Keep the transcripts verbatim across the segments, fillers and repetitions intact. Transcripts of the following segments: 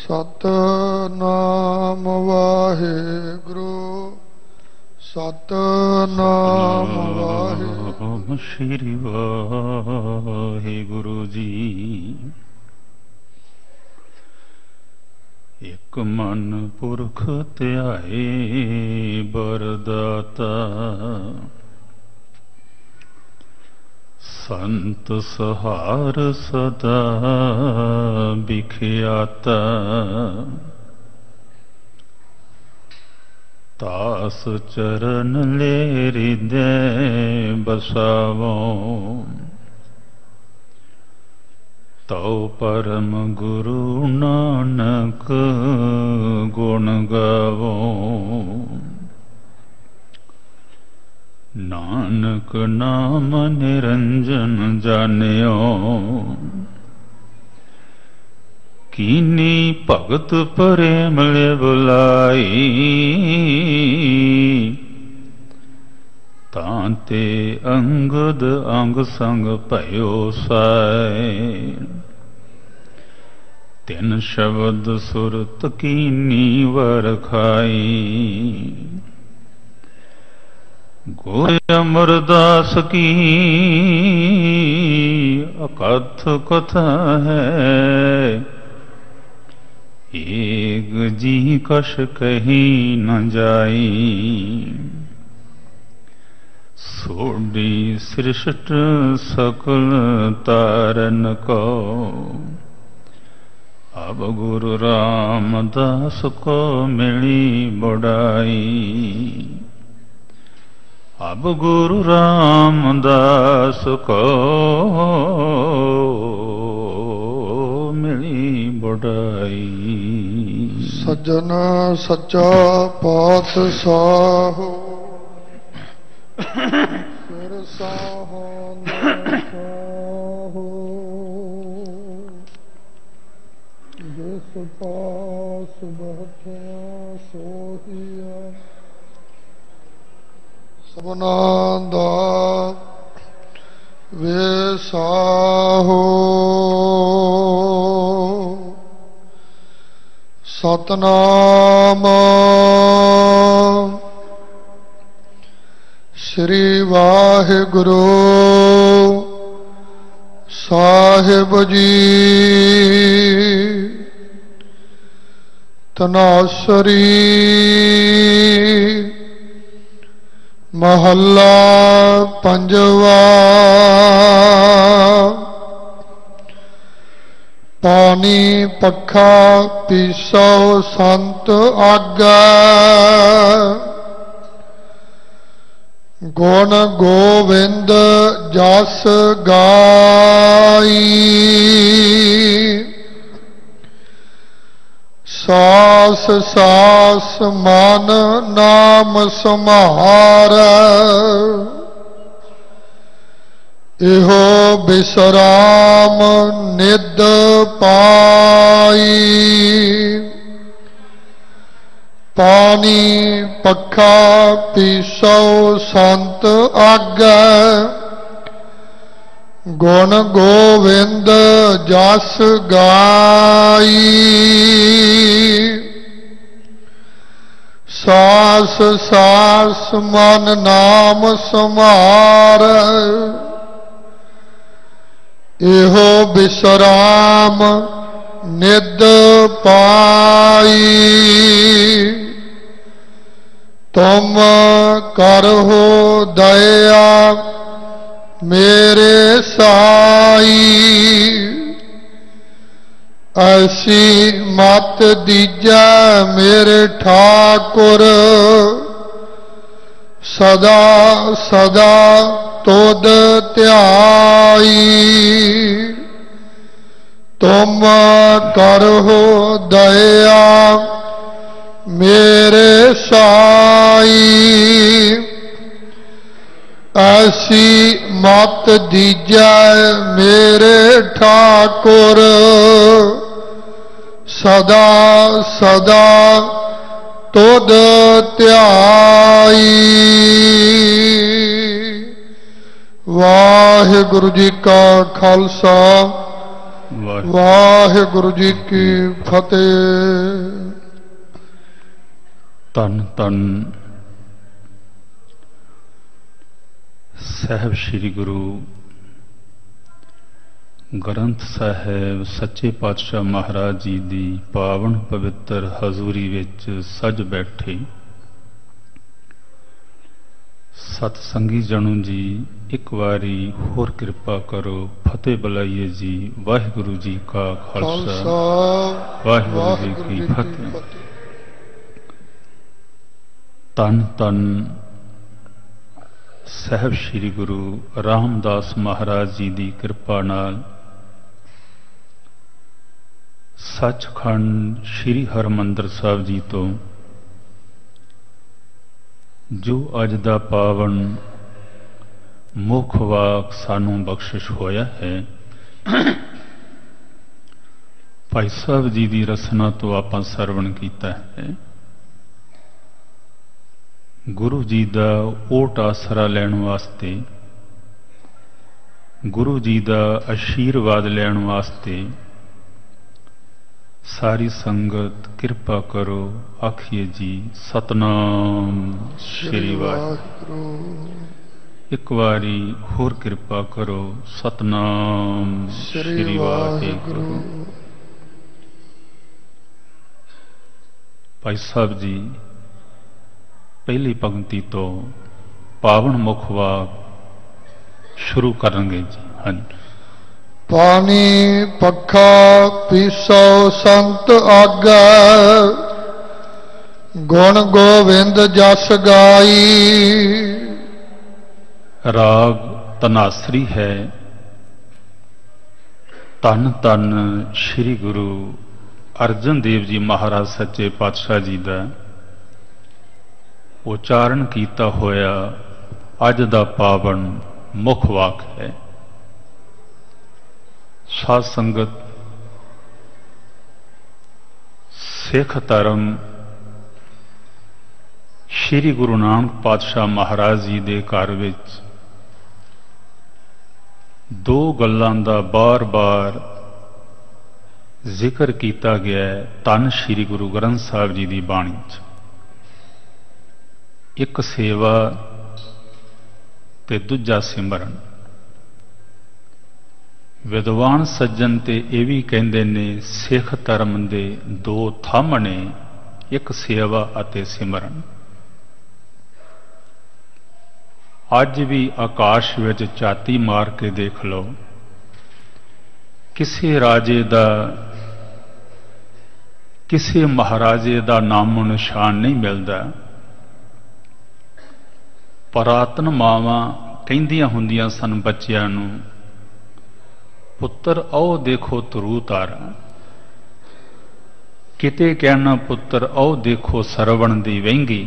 ਸਤਨਾਮ ਵਾਹਿਗੁਰੂ ਸਤਨਾਮ ਵਾਹਿਗੁਰੂ। ਸ਼੍ਰੀ ਵਾਹਿਗੁਰੂ ਜੀ। ਇੱਕ ਮਨ ਪੁਰਖ ਧਿਆਏ ਬਰਦਾਤਾ, ਸੰਤ ਸਹਾਰ ਸਦਾ ਬਿਖਿਆਤਾ। ਤਾਸ ਚਰਨ ਲੈ ਹਿਰਦੈ ਬਸਾਵੋ, ਤਉ ਪਰਮ ਗੁਰੂ ਨਾਨਕ ਗੁਣ ਗਾਵੋ। ਨਾਨਕ ਨਾਮ ਨਿਰੰਜਨ ਜਾਣਿਓ, ਕੀਨੀ ਭਗਤ ਪ੍ਰੇਮ ਲੈ ਬੁਲਾਈ। ਤਾਂ ਤੇ ਅੰਗਦ ਅੰਗ ਸੰਗ ਭਇਓ ਸਾਇ, ਤਿਨ ਸ਼ਬਦ ਸੁਰਤ ਕੀਨੀ ਵਰਖਾਈ। ਗੁਰ ਅਮਰਦਾਸ ਕੀ ਅਕਥ ਕਥਾ ਹੈ, ਏਕ ਜੀ ਕਛ ਕਹੀ ਨ ਜਾਈ। ਸੋਢੀ ਸ੍ਰਿਸ਼ਟ ਸਕਲ ਤਾਰਨ ਕੋ, ਅਬ ਗੁਰੂ ਰਾਮਦਾਸ ਕੋ ਮਿਲੀ ਬੜਾਈ। ਅਬ ਗੁਰੂ ਰਾਮਦਾਸ ਕੋ ਮਿਲੀ ਬੜਾਈ। ਸੱਜਣ ਸੱਚਾ ਪਾਤਸ਼ਾਹ, ਫਿਰ ਸਾਹਾਂ ਦਾ ਸਾਹੋ। ਜਿਸ ਪਾਸ ਬੈਠਿਆ ਸੋਹੀਆ, ਸਭਨਾਂ ਦਾ ਵਿਸਾਹੋ। ਸਤਨਾਮ ਸ੍ਰੀ ਵਾਹਿਗੁਰੂ ਸਾਹਿਬ ਜੀ। ਤਨਾਸਰੀ ਮਹੱਲਾ ਪੰਜਵਾ। ਪਾਣੀ ਪੱਖਾ ਪੀਸੋ ਸੰਤ ਆਗੈ, ਗੁਣ ਗੋਵਿੰਦ ਜਸ ਗਾਈ। ਸਾਸ ਸਾਸ ਮਨ ਨਾਮ ਸਮਾਰੈ, ਇਹੋ ਬਿਸਰਾਮ ਨਿਦ ਪਾਈ। ਪਾਣੀ ਪੱਖਾ ਪੀਸੋ ਸੰਤ ਆਗੈ, ਗੁਣ ਗੋਵਿੰਦ ਜਸ ਗਾਈ। ਸਾਸ ਸਾਸ ਮਨ ਨਾਮ ਸਮਾਰੈ, ਇਹੋ ਬਿਸਰਾਮ ਨਿਦ ਪਾਈ। ਤੁਮ ਕਰਹੁ ਦਇਆ ਮੇਰੇ ਸਾਈ, ਐਸੀ ਮਤ ਦੀਜੈ ਮੇਰੇ ਠਾਕੁਰ। ਸਦਾ ਸਦਾ ਤੁਧ ਧਿਆਈ, ਤੁਮ ਕਰਹੁ ਦਇਆ ਮੇਰੇ ਸਾਈ। ਐਸੀ ਮਤ ਦੀਜੈ ਮੇਰੇ ਠਾਕੁਰ। ਸਦਾ ਸਦਾ ਤੁਧ ਧਿਆਈ। ਵਾਹਿਗੁਰੂ ਜੀ ਕਾ ਖਾਲਸਾ ਵਾਹਿਗੁਰੂ ਜੀ ਕੀ ਫਤਿਹ। ਧੰਨ ਧੰਨ ਸਾਹਿਬ ਸ੍ਰੀ ਗੁਰੂ ਗ੍ਰੰਥ ਸਾਹਿਬ ਸੱਚੇ ਪਾਤਸ਼ਾਹ ਮਹਾਰਾਜ ਜੀ ਦੀ ਪਾਵਨ ਪਵਿੱਤਰ ਹਜ਼ੂਰੀ ਵਿੱਚ ਸੱਜ ਬੈਠੇ ਸਤ ਸੰਗੀ ਜਣੋ ਜੀ, ਇੱਕ ਵਾਰੀ ਹੋਰ ਕਿਰਪਾ ਕਰੋ, ਫਤਿਹ ਬੁਲਾਈਏ ਜੀ। ਵਾਹਿਗੁਰੂ ਜੀ ਕਾ ਖਾਲਸਾ, ਵਾਹਿਗੁਰੂ ਜੀ ਕੀ ਫਤਿਹ। ਧੰਨ ਧੰਨ ਸਾਹਿਬ ਸ੍ਰੀ ਗੁਰੂ ਰਾਮਦਾਸ ਮਹਾਰਾਜ ਜੀ ਦੀ ਕਿਰਪਾ ਨਾਲ ਸੱਚਖੰਡ ਸ੍ਰੀ ਹਰਿਮੰਦਰ ਸਾਹਿਬ ਜੀ ਤੋਂ ਜੋ ਅੱਜ ਦਾ ਪਾਵਨ ਮੁੱਖ ਵਾਕ ਸਾਨੂੰ ਬਖਸ਼ਿਸ਼ ਹੋਇਆ ਹੈ, ਭਾਈ ਸਾਹਿਬ ਜੀ ਦੀ ਰਸਨਾ ਤੋਂ ਆਪਾਂ ਸਰਵਣ ਕੀਤਾ ਹੈ। ਗੁਰੂ ਜੀ ਦਾ ਓਟ ਆਸਰਾ ਲੈਣ ਵਾਸਤੇ, ਗੁਰੂ ਜੀ ਦਾ ਆਸ਼ੀਰਵਾਦ ਲੈਣ ਵਾਸਤੇ ਸਾਰੀ ਸੰਗਤ ਕਿਰਪਾ ਕਰੋ, ਆਖੀਏ ਜੀ ਸਤਨਾਮ ਸ੍ਰੀ ਵਾਹਿਗੁਰੂ। ਇੱਕ ਵਾਰੀ ਹੋਰ ਕਿਰਪਾ ਕਰੋ, ਸਤਨਾਮ ਸ੍ਰੀ ਵਾਹਿਗੁਰੂ। ਭਾਈ ਸਾਹਿਬ ਜੀ ਪਹਿਲੀ ਪੰਕਤੀ ਤੋਂ ਪਾਵਨ ਮੁੱਖ ਵਾਕ ਸ਼ੁਰੂ ਕਰਨਗੇ ਜੀ। ਹਾਂਜੀ। ਪਾਣੀ ਪੱਖਾ ਪੀਸੋ ਸੰਤ ਆਗੈ, ਗੁਣ ਗੋਵਿੰਦ ਜਸ ਗਾਈ। ਰਾਗ ਤਨਾਸਰੀ ਹੈ। ਧੰਨ ਧੰਨ ਸ੍ਰੀ ਗੁਰੂ ਅਰਜਨ ਦੇਵ ਜੀ ਮਹਾਰਾਜ ਸੱਚੇ ਪਾਤਸ਼ਾਹ ਜੀ ਦਾ ਉਚਾਰਨ ਕੀਤਾ ਹੋਇਆ ਅੱਜ ਦਾ ਪਾਵਨ ਮੁੱਖ ਵਾਕ ਹੈ। ਸਾਧ ਸੰਗਤ, ਸਿੱਖ ਧਰਮ ਸ੍ਰੀ ਗੁਰੂ ਨਾਨਕ ਪਾਤਸ਼ਾਹ ਮਹਾਰਾਜ ਜੀ ਦੇ ਘਰ ਵਿੱਚ ਦੋ ਗੱਲਾਂ ਦਾ ਬਾਰ-ਬਾਰ ਜ਼ਿਕਰ ਕੀਤਾ ਗਿਆ ਹੈ ਧੰਨ ਸ੍ਰੀ ਗੁਰੂ ਗ੍ਰੰਥ ਸਾਹਿਬ ਜੀ ਦੀ ਬਾਣੀ 'ਚ। ਇੱਕ ਸੇਵਾ ਤੇ ਦੂਜਾ ਸਿਮਰਨ। ਵਿਦਵਾਨ ਸੱਜਣ ਤੇ ਇਹ ਵੀ ਕਹਿੰਦੇ ਨੇ ਸਿੱਖ ਧਰਮ ਦੇ ਦੋ ਥੰਮ ਨੇ, ਇੱਕ ਸੇਵਾ ਅਤੇ ਸਿਮਰਨ। ਅੱਜ ਵੀ ਆਕਾਸ਼ ਵਿੱਚ ਝਾਤੀ ਮਾਰ ਕੇ ਦੇਖ ਲਓ, ਕਿਸੇ ਰਾਜੇ ਦਾ, ਕਿਸੇ ਮਹਾਰਾਜੇ ਦਾ ਨਾਮੋ ਨਿਸ਼ਾਨ ਨਹੀਂ ਮਿਲਦਾ। ਪੁਰਾਤਨ ਮਾਵਾਂ ਕਹਿੰਦੀਆਂ ਹੁੰਦੀਆਂ ਸਨ ਬੱਚਿਆਂ ਨੂੰ, ਪੁੱਤਰ ਆਓ ਦੇਖੋ ਧਰੂ ਤਾਰਾ। ਕਿਤੇ ਕਹਿਣਾ ਪੁੱਤਰ ਆਓ ਦੇਖੋ ਸਰਵਣ ਦੀ ਵਹਿੰਗੀ।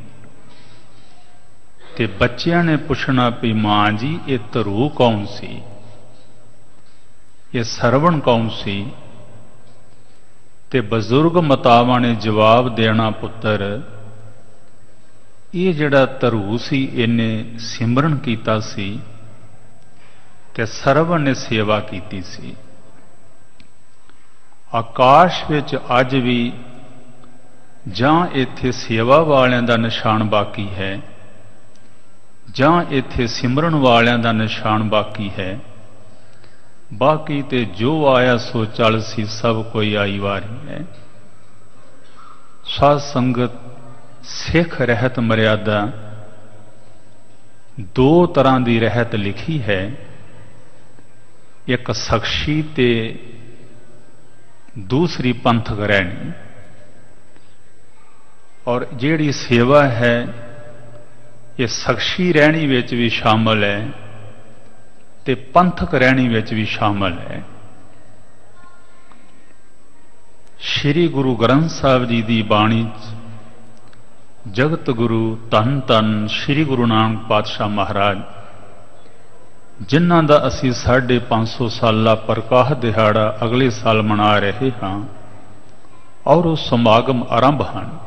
ਤੇ ਬੱਚਿਆਂ ਨੇ ਪੁੱਛਣਾ ਵੀ ਮਾਂ ਜੀ ਇਹ ਧਰੂ ਕੌਣ ਸੀ, ਇਹ ਸਰਵਣ ਕੌਣ ਸੀ? ਤੇ ਬਜ਼ੁਰਗ ਮਾਤਾਵਾਂ ਨੇ ਜਵਾਬ ਦੇਣਾ, ਪੁੱਤਰ ਇਹ ਜਿਹੜਾ ਧਰੂ ਸੀ ਇਹਨੇ ਸਿਮਰਨ ਕੀਤਾ ਸੀ ਤੇ ਸਰਵਣ ਨੇ ਸੇਵਾ ਕੀਤੀ ਸੀ। ਆਕਾਸ਼ ਵਿੱਚ ਅੱਜ ਵੀ ਜਾਂ ਇੱਥੇ ਸੇਵਾ ਵਾਲਿਆਂ ਦਾ ਨਿਸ਼ਾਨ ਬਾਕੀ ਹੈ ਜਾਂ ਇੱਥੇ ਸਿਮਰਨ ਵਾਲਿਆਂ ਦਾ ਨਿਸ਼ਾਨ ਬਾਕੀ ਹੈ। ਬਾਕੀ ਤੇ ਜੋ ਆਇਆ ਸੋ ਚੱਲ ਸੀ, ਸਭ ਕੋਈ ਆਈ ਵਾਰੀ ਹੈ। ਸਾਧ ਸੰਗਤ, ਸਿੱਖ ਰਹਿਤ ਮਰਿਆਦਾ ਦੋ ਤਰ੍ਹਾਂ ਦੀ ਰਹਿਤ ਲਿਖੀ ਹੈ, ਇੱਕ ਸਖਸ਼ੀ ਤੇ ਦੂਸਰੀ ਪੰਥਕ ਰਹਿਣੀ। ਔਰ ਜਿਹੜੀ ਸੇਵਾ ਹੈ ਇਹ ਸਖਸ਼ੀ ਰਹਿਣੀ ਵਿੱਚ ਵੀ ਸ਼ਾਮਲ ਹੈ ਤੇ ਪੰਥਕ ਰਹਿਣੀ ਵਿੱਚ ਵੀ ਸ਼ਾਮਲ ਹੈ। ਸ੍ਰੀ ਗੁਰੂ ਗ੍ਰੰਥ ਸਾਹਿਬ ਜੀ ਦੀ ਬਾਣੀ 'ਚ ਜਗਤ ਗੁਰੂ ਧੰਨ ਧੰਨ ਸ੍ਰੀ ਗੁਰੂ ਨਾਨਕ ਪਾਤਸ਼ਾਹ ਮਹਾਰਾਜ, ਜਿਨ੍ਹਾਂ ਦਾ ਅਸੀਂ ਸਾਢੇ ਪੰਜ ਸੌ ਸਾਲਾ ਪ੍ਰਕਾਸ਼ ਦਿਹਾੜਾ ਅਗਲੇ ਸਾਲ ਮਨਾ ਰਹੇ ਹਾਂ ਔਰ ਉਹ ਸਮਾਗਮ ਆਰੰਭ ਹਨ।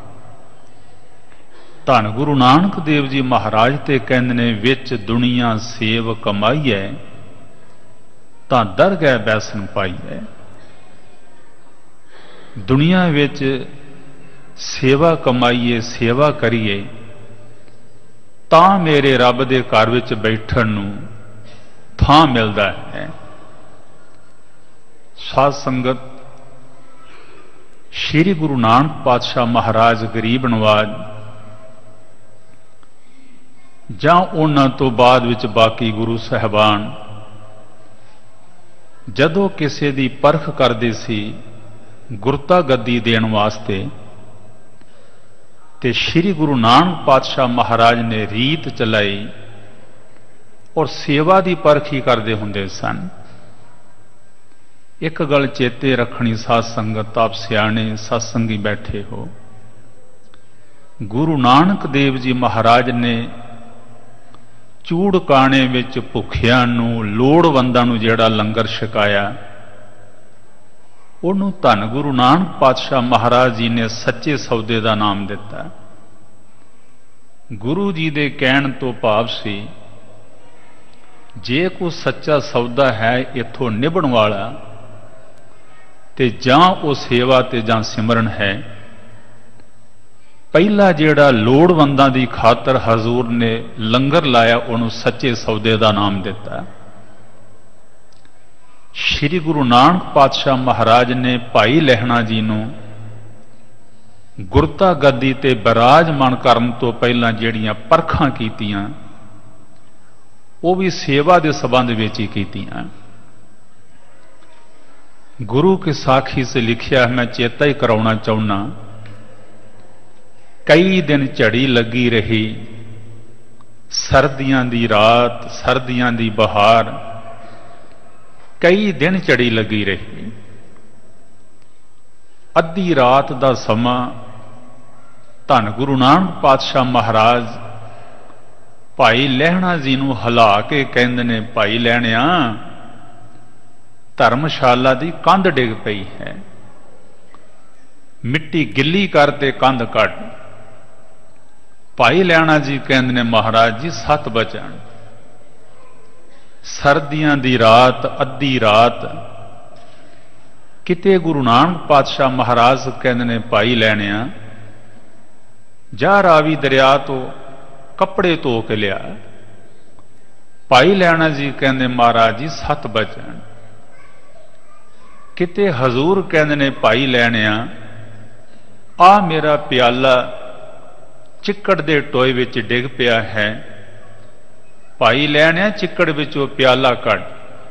ਧੰਨ ਗੁਰੂ ਨਾਨਕ ਦੇਵ ਜੀ ਮਹਾਰਾਜ ਤੇ ਕਹਿੰਦੇ ਨੇ, ਵਿੱਚ ਦੁਨੀਆ ਸੇਵ ਕਮਾਈਐ ਤਾਂ ਦਰਗਹਿ ਬੈਸਣ ਪਾਈਐ। ਦੁਨੀਆ ਵਿੱਚ ਸੇਵਾ ਕਮਾਈਏ, ਸੇਵਾ ਕਰੀਏ ਤਾਂ ਮੇਰੇ ਰੱਬ ਦੇ ਘਰ ਵਿੱਚ ਬੈਠਣ ਨੂੰ ਥਾਂ ਮਿਲਦਾ ਹੈ। ਸਾਧ ਸੰਗਤ, ਸ਼੍ਰੀ ਗੁਰੂ ਨਾਨਕ ਪਾਤਸ਼ਾਹ ਮਹਾਰਾਜ ਗਰੀਬ ਨਵਾਜ਼ ਜਾਂ ਉਹਨਾਂ ਤੋਂ ਬਾਅਦ ਵਿੱਚ ਬਾਕੀ ਗੁਰੂ ਸਾਹਿਬਾਨ ਜਦੋਂ ਕਿਸੇ ਦੀ ਪਰਖ ਕਰਦੇ ਸੀ ਗੁਰਤਾ ਗੱਦੀ ਦੇਣ ਵਾਸਤੇ, ਤੇ ਸ਼੍ਰੀ ਗੁਰੂ ਨਾਨਕ ਪਾਤਸ਼ਾਹ ਮਹਾਰਾਜ ਨੇ ਰੀਤ ਚਲਾਈ ਔਰ ਸੇਵਾ ਦੀ ਪਰਖ ਹੀ ਕਰਦੇ ਹੁੰਦੇ ਸਨ। ਇੱਕ ਗੱਲ ਚੇਤੇ ਰੱਖਣੀ ਸਾਧ ਸੰਗਤ, ਆਪ ਸਿਆਣੇ ਸਤਸੰਗੀ ਬੈਠੇ ਹੋ, ਗੁਰੂ ਨਾਨਕ ਦੇਵ ਜੀ ਮਹਾਰਾਜ ਨੇ ਚੂੜਕਾਣੇ ਵਿੱਚ ਭੁੱਖਿਆਂ ਨੂੰ, ਲੋੜਵੰਦਾਂ ਨੂੰ ਜਿਹੜਾ ਲੰਗਰ ਛਕਾਇਆ, ਉਹਨੂੰ ਧੰਨ ਗੁਰੂ ਨਾਨਕ ਪਾਤਸ਼ਾਹ ਮਹਾਰਾਜ ਜੀ ਨੇ ਸੱਚੇ ਸੌਦੇ ਦਾ ਨਾਮ ਦਿੱਤਾ। ਗੁਰੂ ਜੀ ਦੇ ਕਹਿਣ ਤੋਂ ਭਾਵ ਸੀ, ਜੇ ਕੋਈ ਸੱਚਾ ਸੌਦਾ ਹੈ ਇੱਥੋਂ ਨਿਭਣ ਵਾਲਾ, ਤੇ ਜਾਂ ਉਹ ਸੇਵਾ ਤੇ ਜਾਂ ਸਿਮਰਨ ਹੈ। ਪਹਿਲਾ ਜਿਹੜਾ ਲੋੜਵੰਦਾਂ ਦੀ ਖਾਤਰ ਹਜ਼ੂਰ ਨੇ ਲੰਗਰ ਲਾਇਆ, ਉਹਨੂੰ ਸੱਚੇ ਸੌਦੇ ਦਾ ਨਾਮ ਦਿੱਤਾ। ਸ਼੍ਰੀ ਗੁਰੂ ਨਾਨਕ ਪਾਤਸ਼ਾਹ ਮਹਾਰਾਜ ਨੇ ਭਾਈ ਲਹਿਣਾ ਜੀ ਨੂੰ ਗੁਰਤਾ ਗੱਦੀ ਤੇ ਬਿਰਾਜਮਾਨ ਕਰਨ ਤੋਂ ਪਹਿਲਾਂ ਜਿਹੜੀਆਂ ਪਰਖਾਂ ਕੀਤੀਆਂ, ਉਹ ਵੀ ਸੇਵਾ ਦੇ ਸੰਬੰਧ ਵਿੱਚ ਹੀ ਕੀਤੀਆਂ। ਗੁਰੂ ਕੀ ਸਾਖੀ ਸੇ ਲਿਖਿਆ, ਮੈਂ ਚੇਤਾ ਹੀ ਕਰਾਉਣਾ ਚਾਹੁੰਦਾ, ਕਈ ਦਿਨ ਝੜੀ ਲੱਗੀ ਰਹੀ, ਸਰਦੀਆਂ ਦੀ ਰਾਤ, ਸਰਦੀਆਂ ਦੀ ਬਹਾਰ, ਕਈ ਦਿਨ ਝੜੀ ਲੱਗੀ ਰਹੀ। ਅੱਧੀ ਰਾਤ ਦਾ ਸਮਾਂ ਧੰਨ ਗੁਰੂ ਨਾਨਕ ਪਾਤਸ਼ਾਹ ਮਹਾਰਾਜ ਭਾਈ ਲਹਿਣਾ ਜੀ ਨੂੰ ਹਿਲਾ ਕੇ ਕਹਿੰਦੇ ਨੇ, ਭਾਈ ਲਹਿਣਿਆ, ਧਰਮਸ਼ਾਲਾ ਦੀ ਕੰਧ ਡਿੱਗ ਪਈ ਹੈ, ਮਿੱਟੀ ਗਿੱਲੀ ਕਰ ਤੇ ਕੰਧ ਕੱਢ। ਭਾਈ ਲਹਿਣਾ ਜੀ ਕਹਿੰਦੇ ਨੇ, ਮਹਾਰਾਜ ਜੀ ਸੱਤ ਬਚਣ। ਸਰਦੀਆਂ ਦੀ ਰਾਤ, ਅੱਧੀ ਰਾਤ, ਕਿਤੇ ਗੁਰੂ ਨਾਨਕ ਪਾਤਸ਼ਾਹ ਮਹਾਰਾਜ ਕਹਿੰਦੇ ਨੇ, ਭਾਈ ਲਹਿਣਿਆ, ਜਾ ਰਾਵੀ ਦਰਿਆ ਤੋਂ ਕੱਪੜੇ ਧੋ ਕੇ ਲਿਆ। ਭਾਈ ਲਹਿਣਾ ਜੀ ਕਹਿੰਦੇ, ਮਹਾਰਾਜ ਜੀ ਸੱਤ ਬਚਣ। ਕਿਤੇ ਹਜ਼ੂਰ ਕਹਿੰਦੇ ਨੇ, ਭਾਈ ਲਹਿਣਿਆ, ਆ ਮੇਰਾ ਪਿਆਲਾ ਚਿੱਕੜ ਦੇ ਟੋਏ ਵਿੱਚ ਡਿੱਗ ਪਿਆ ਹੈ। ਭਾਈ ਲਹਿਣਿਆ, ਚਿੱਕੜ ਵਿੱਚੋਂ ਪਿਆਲਾ ਕੱਢ।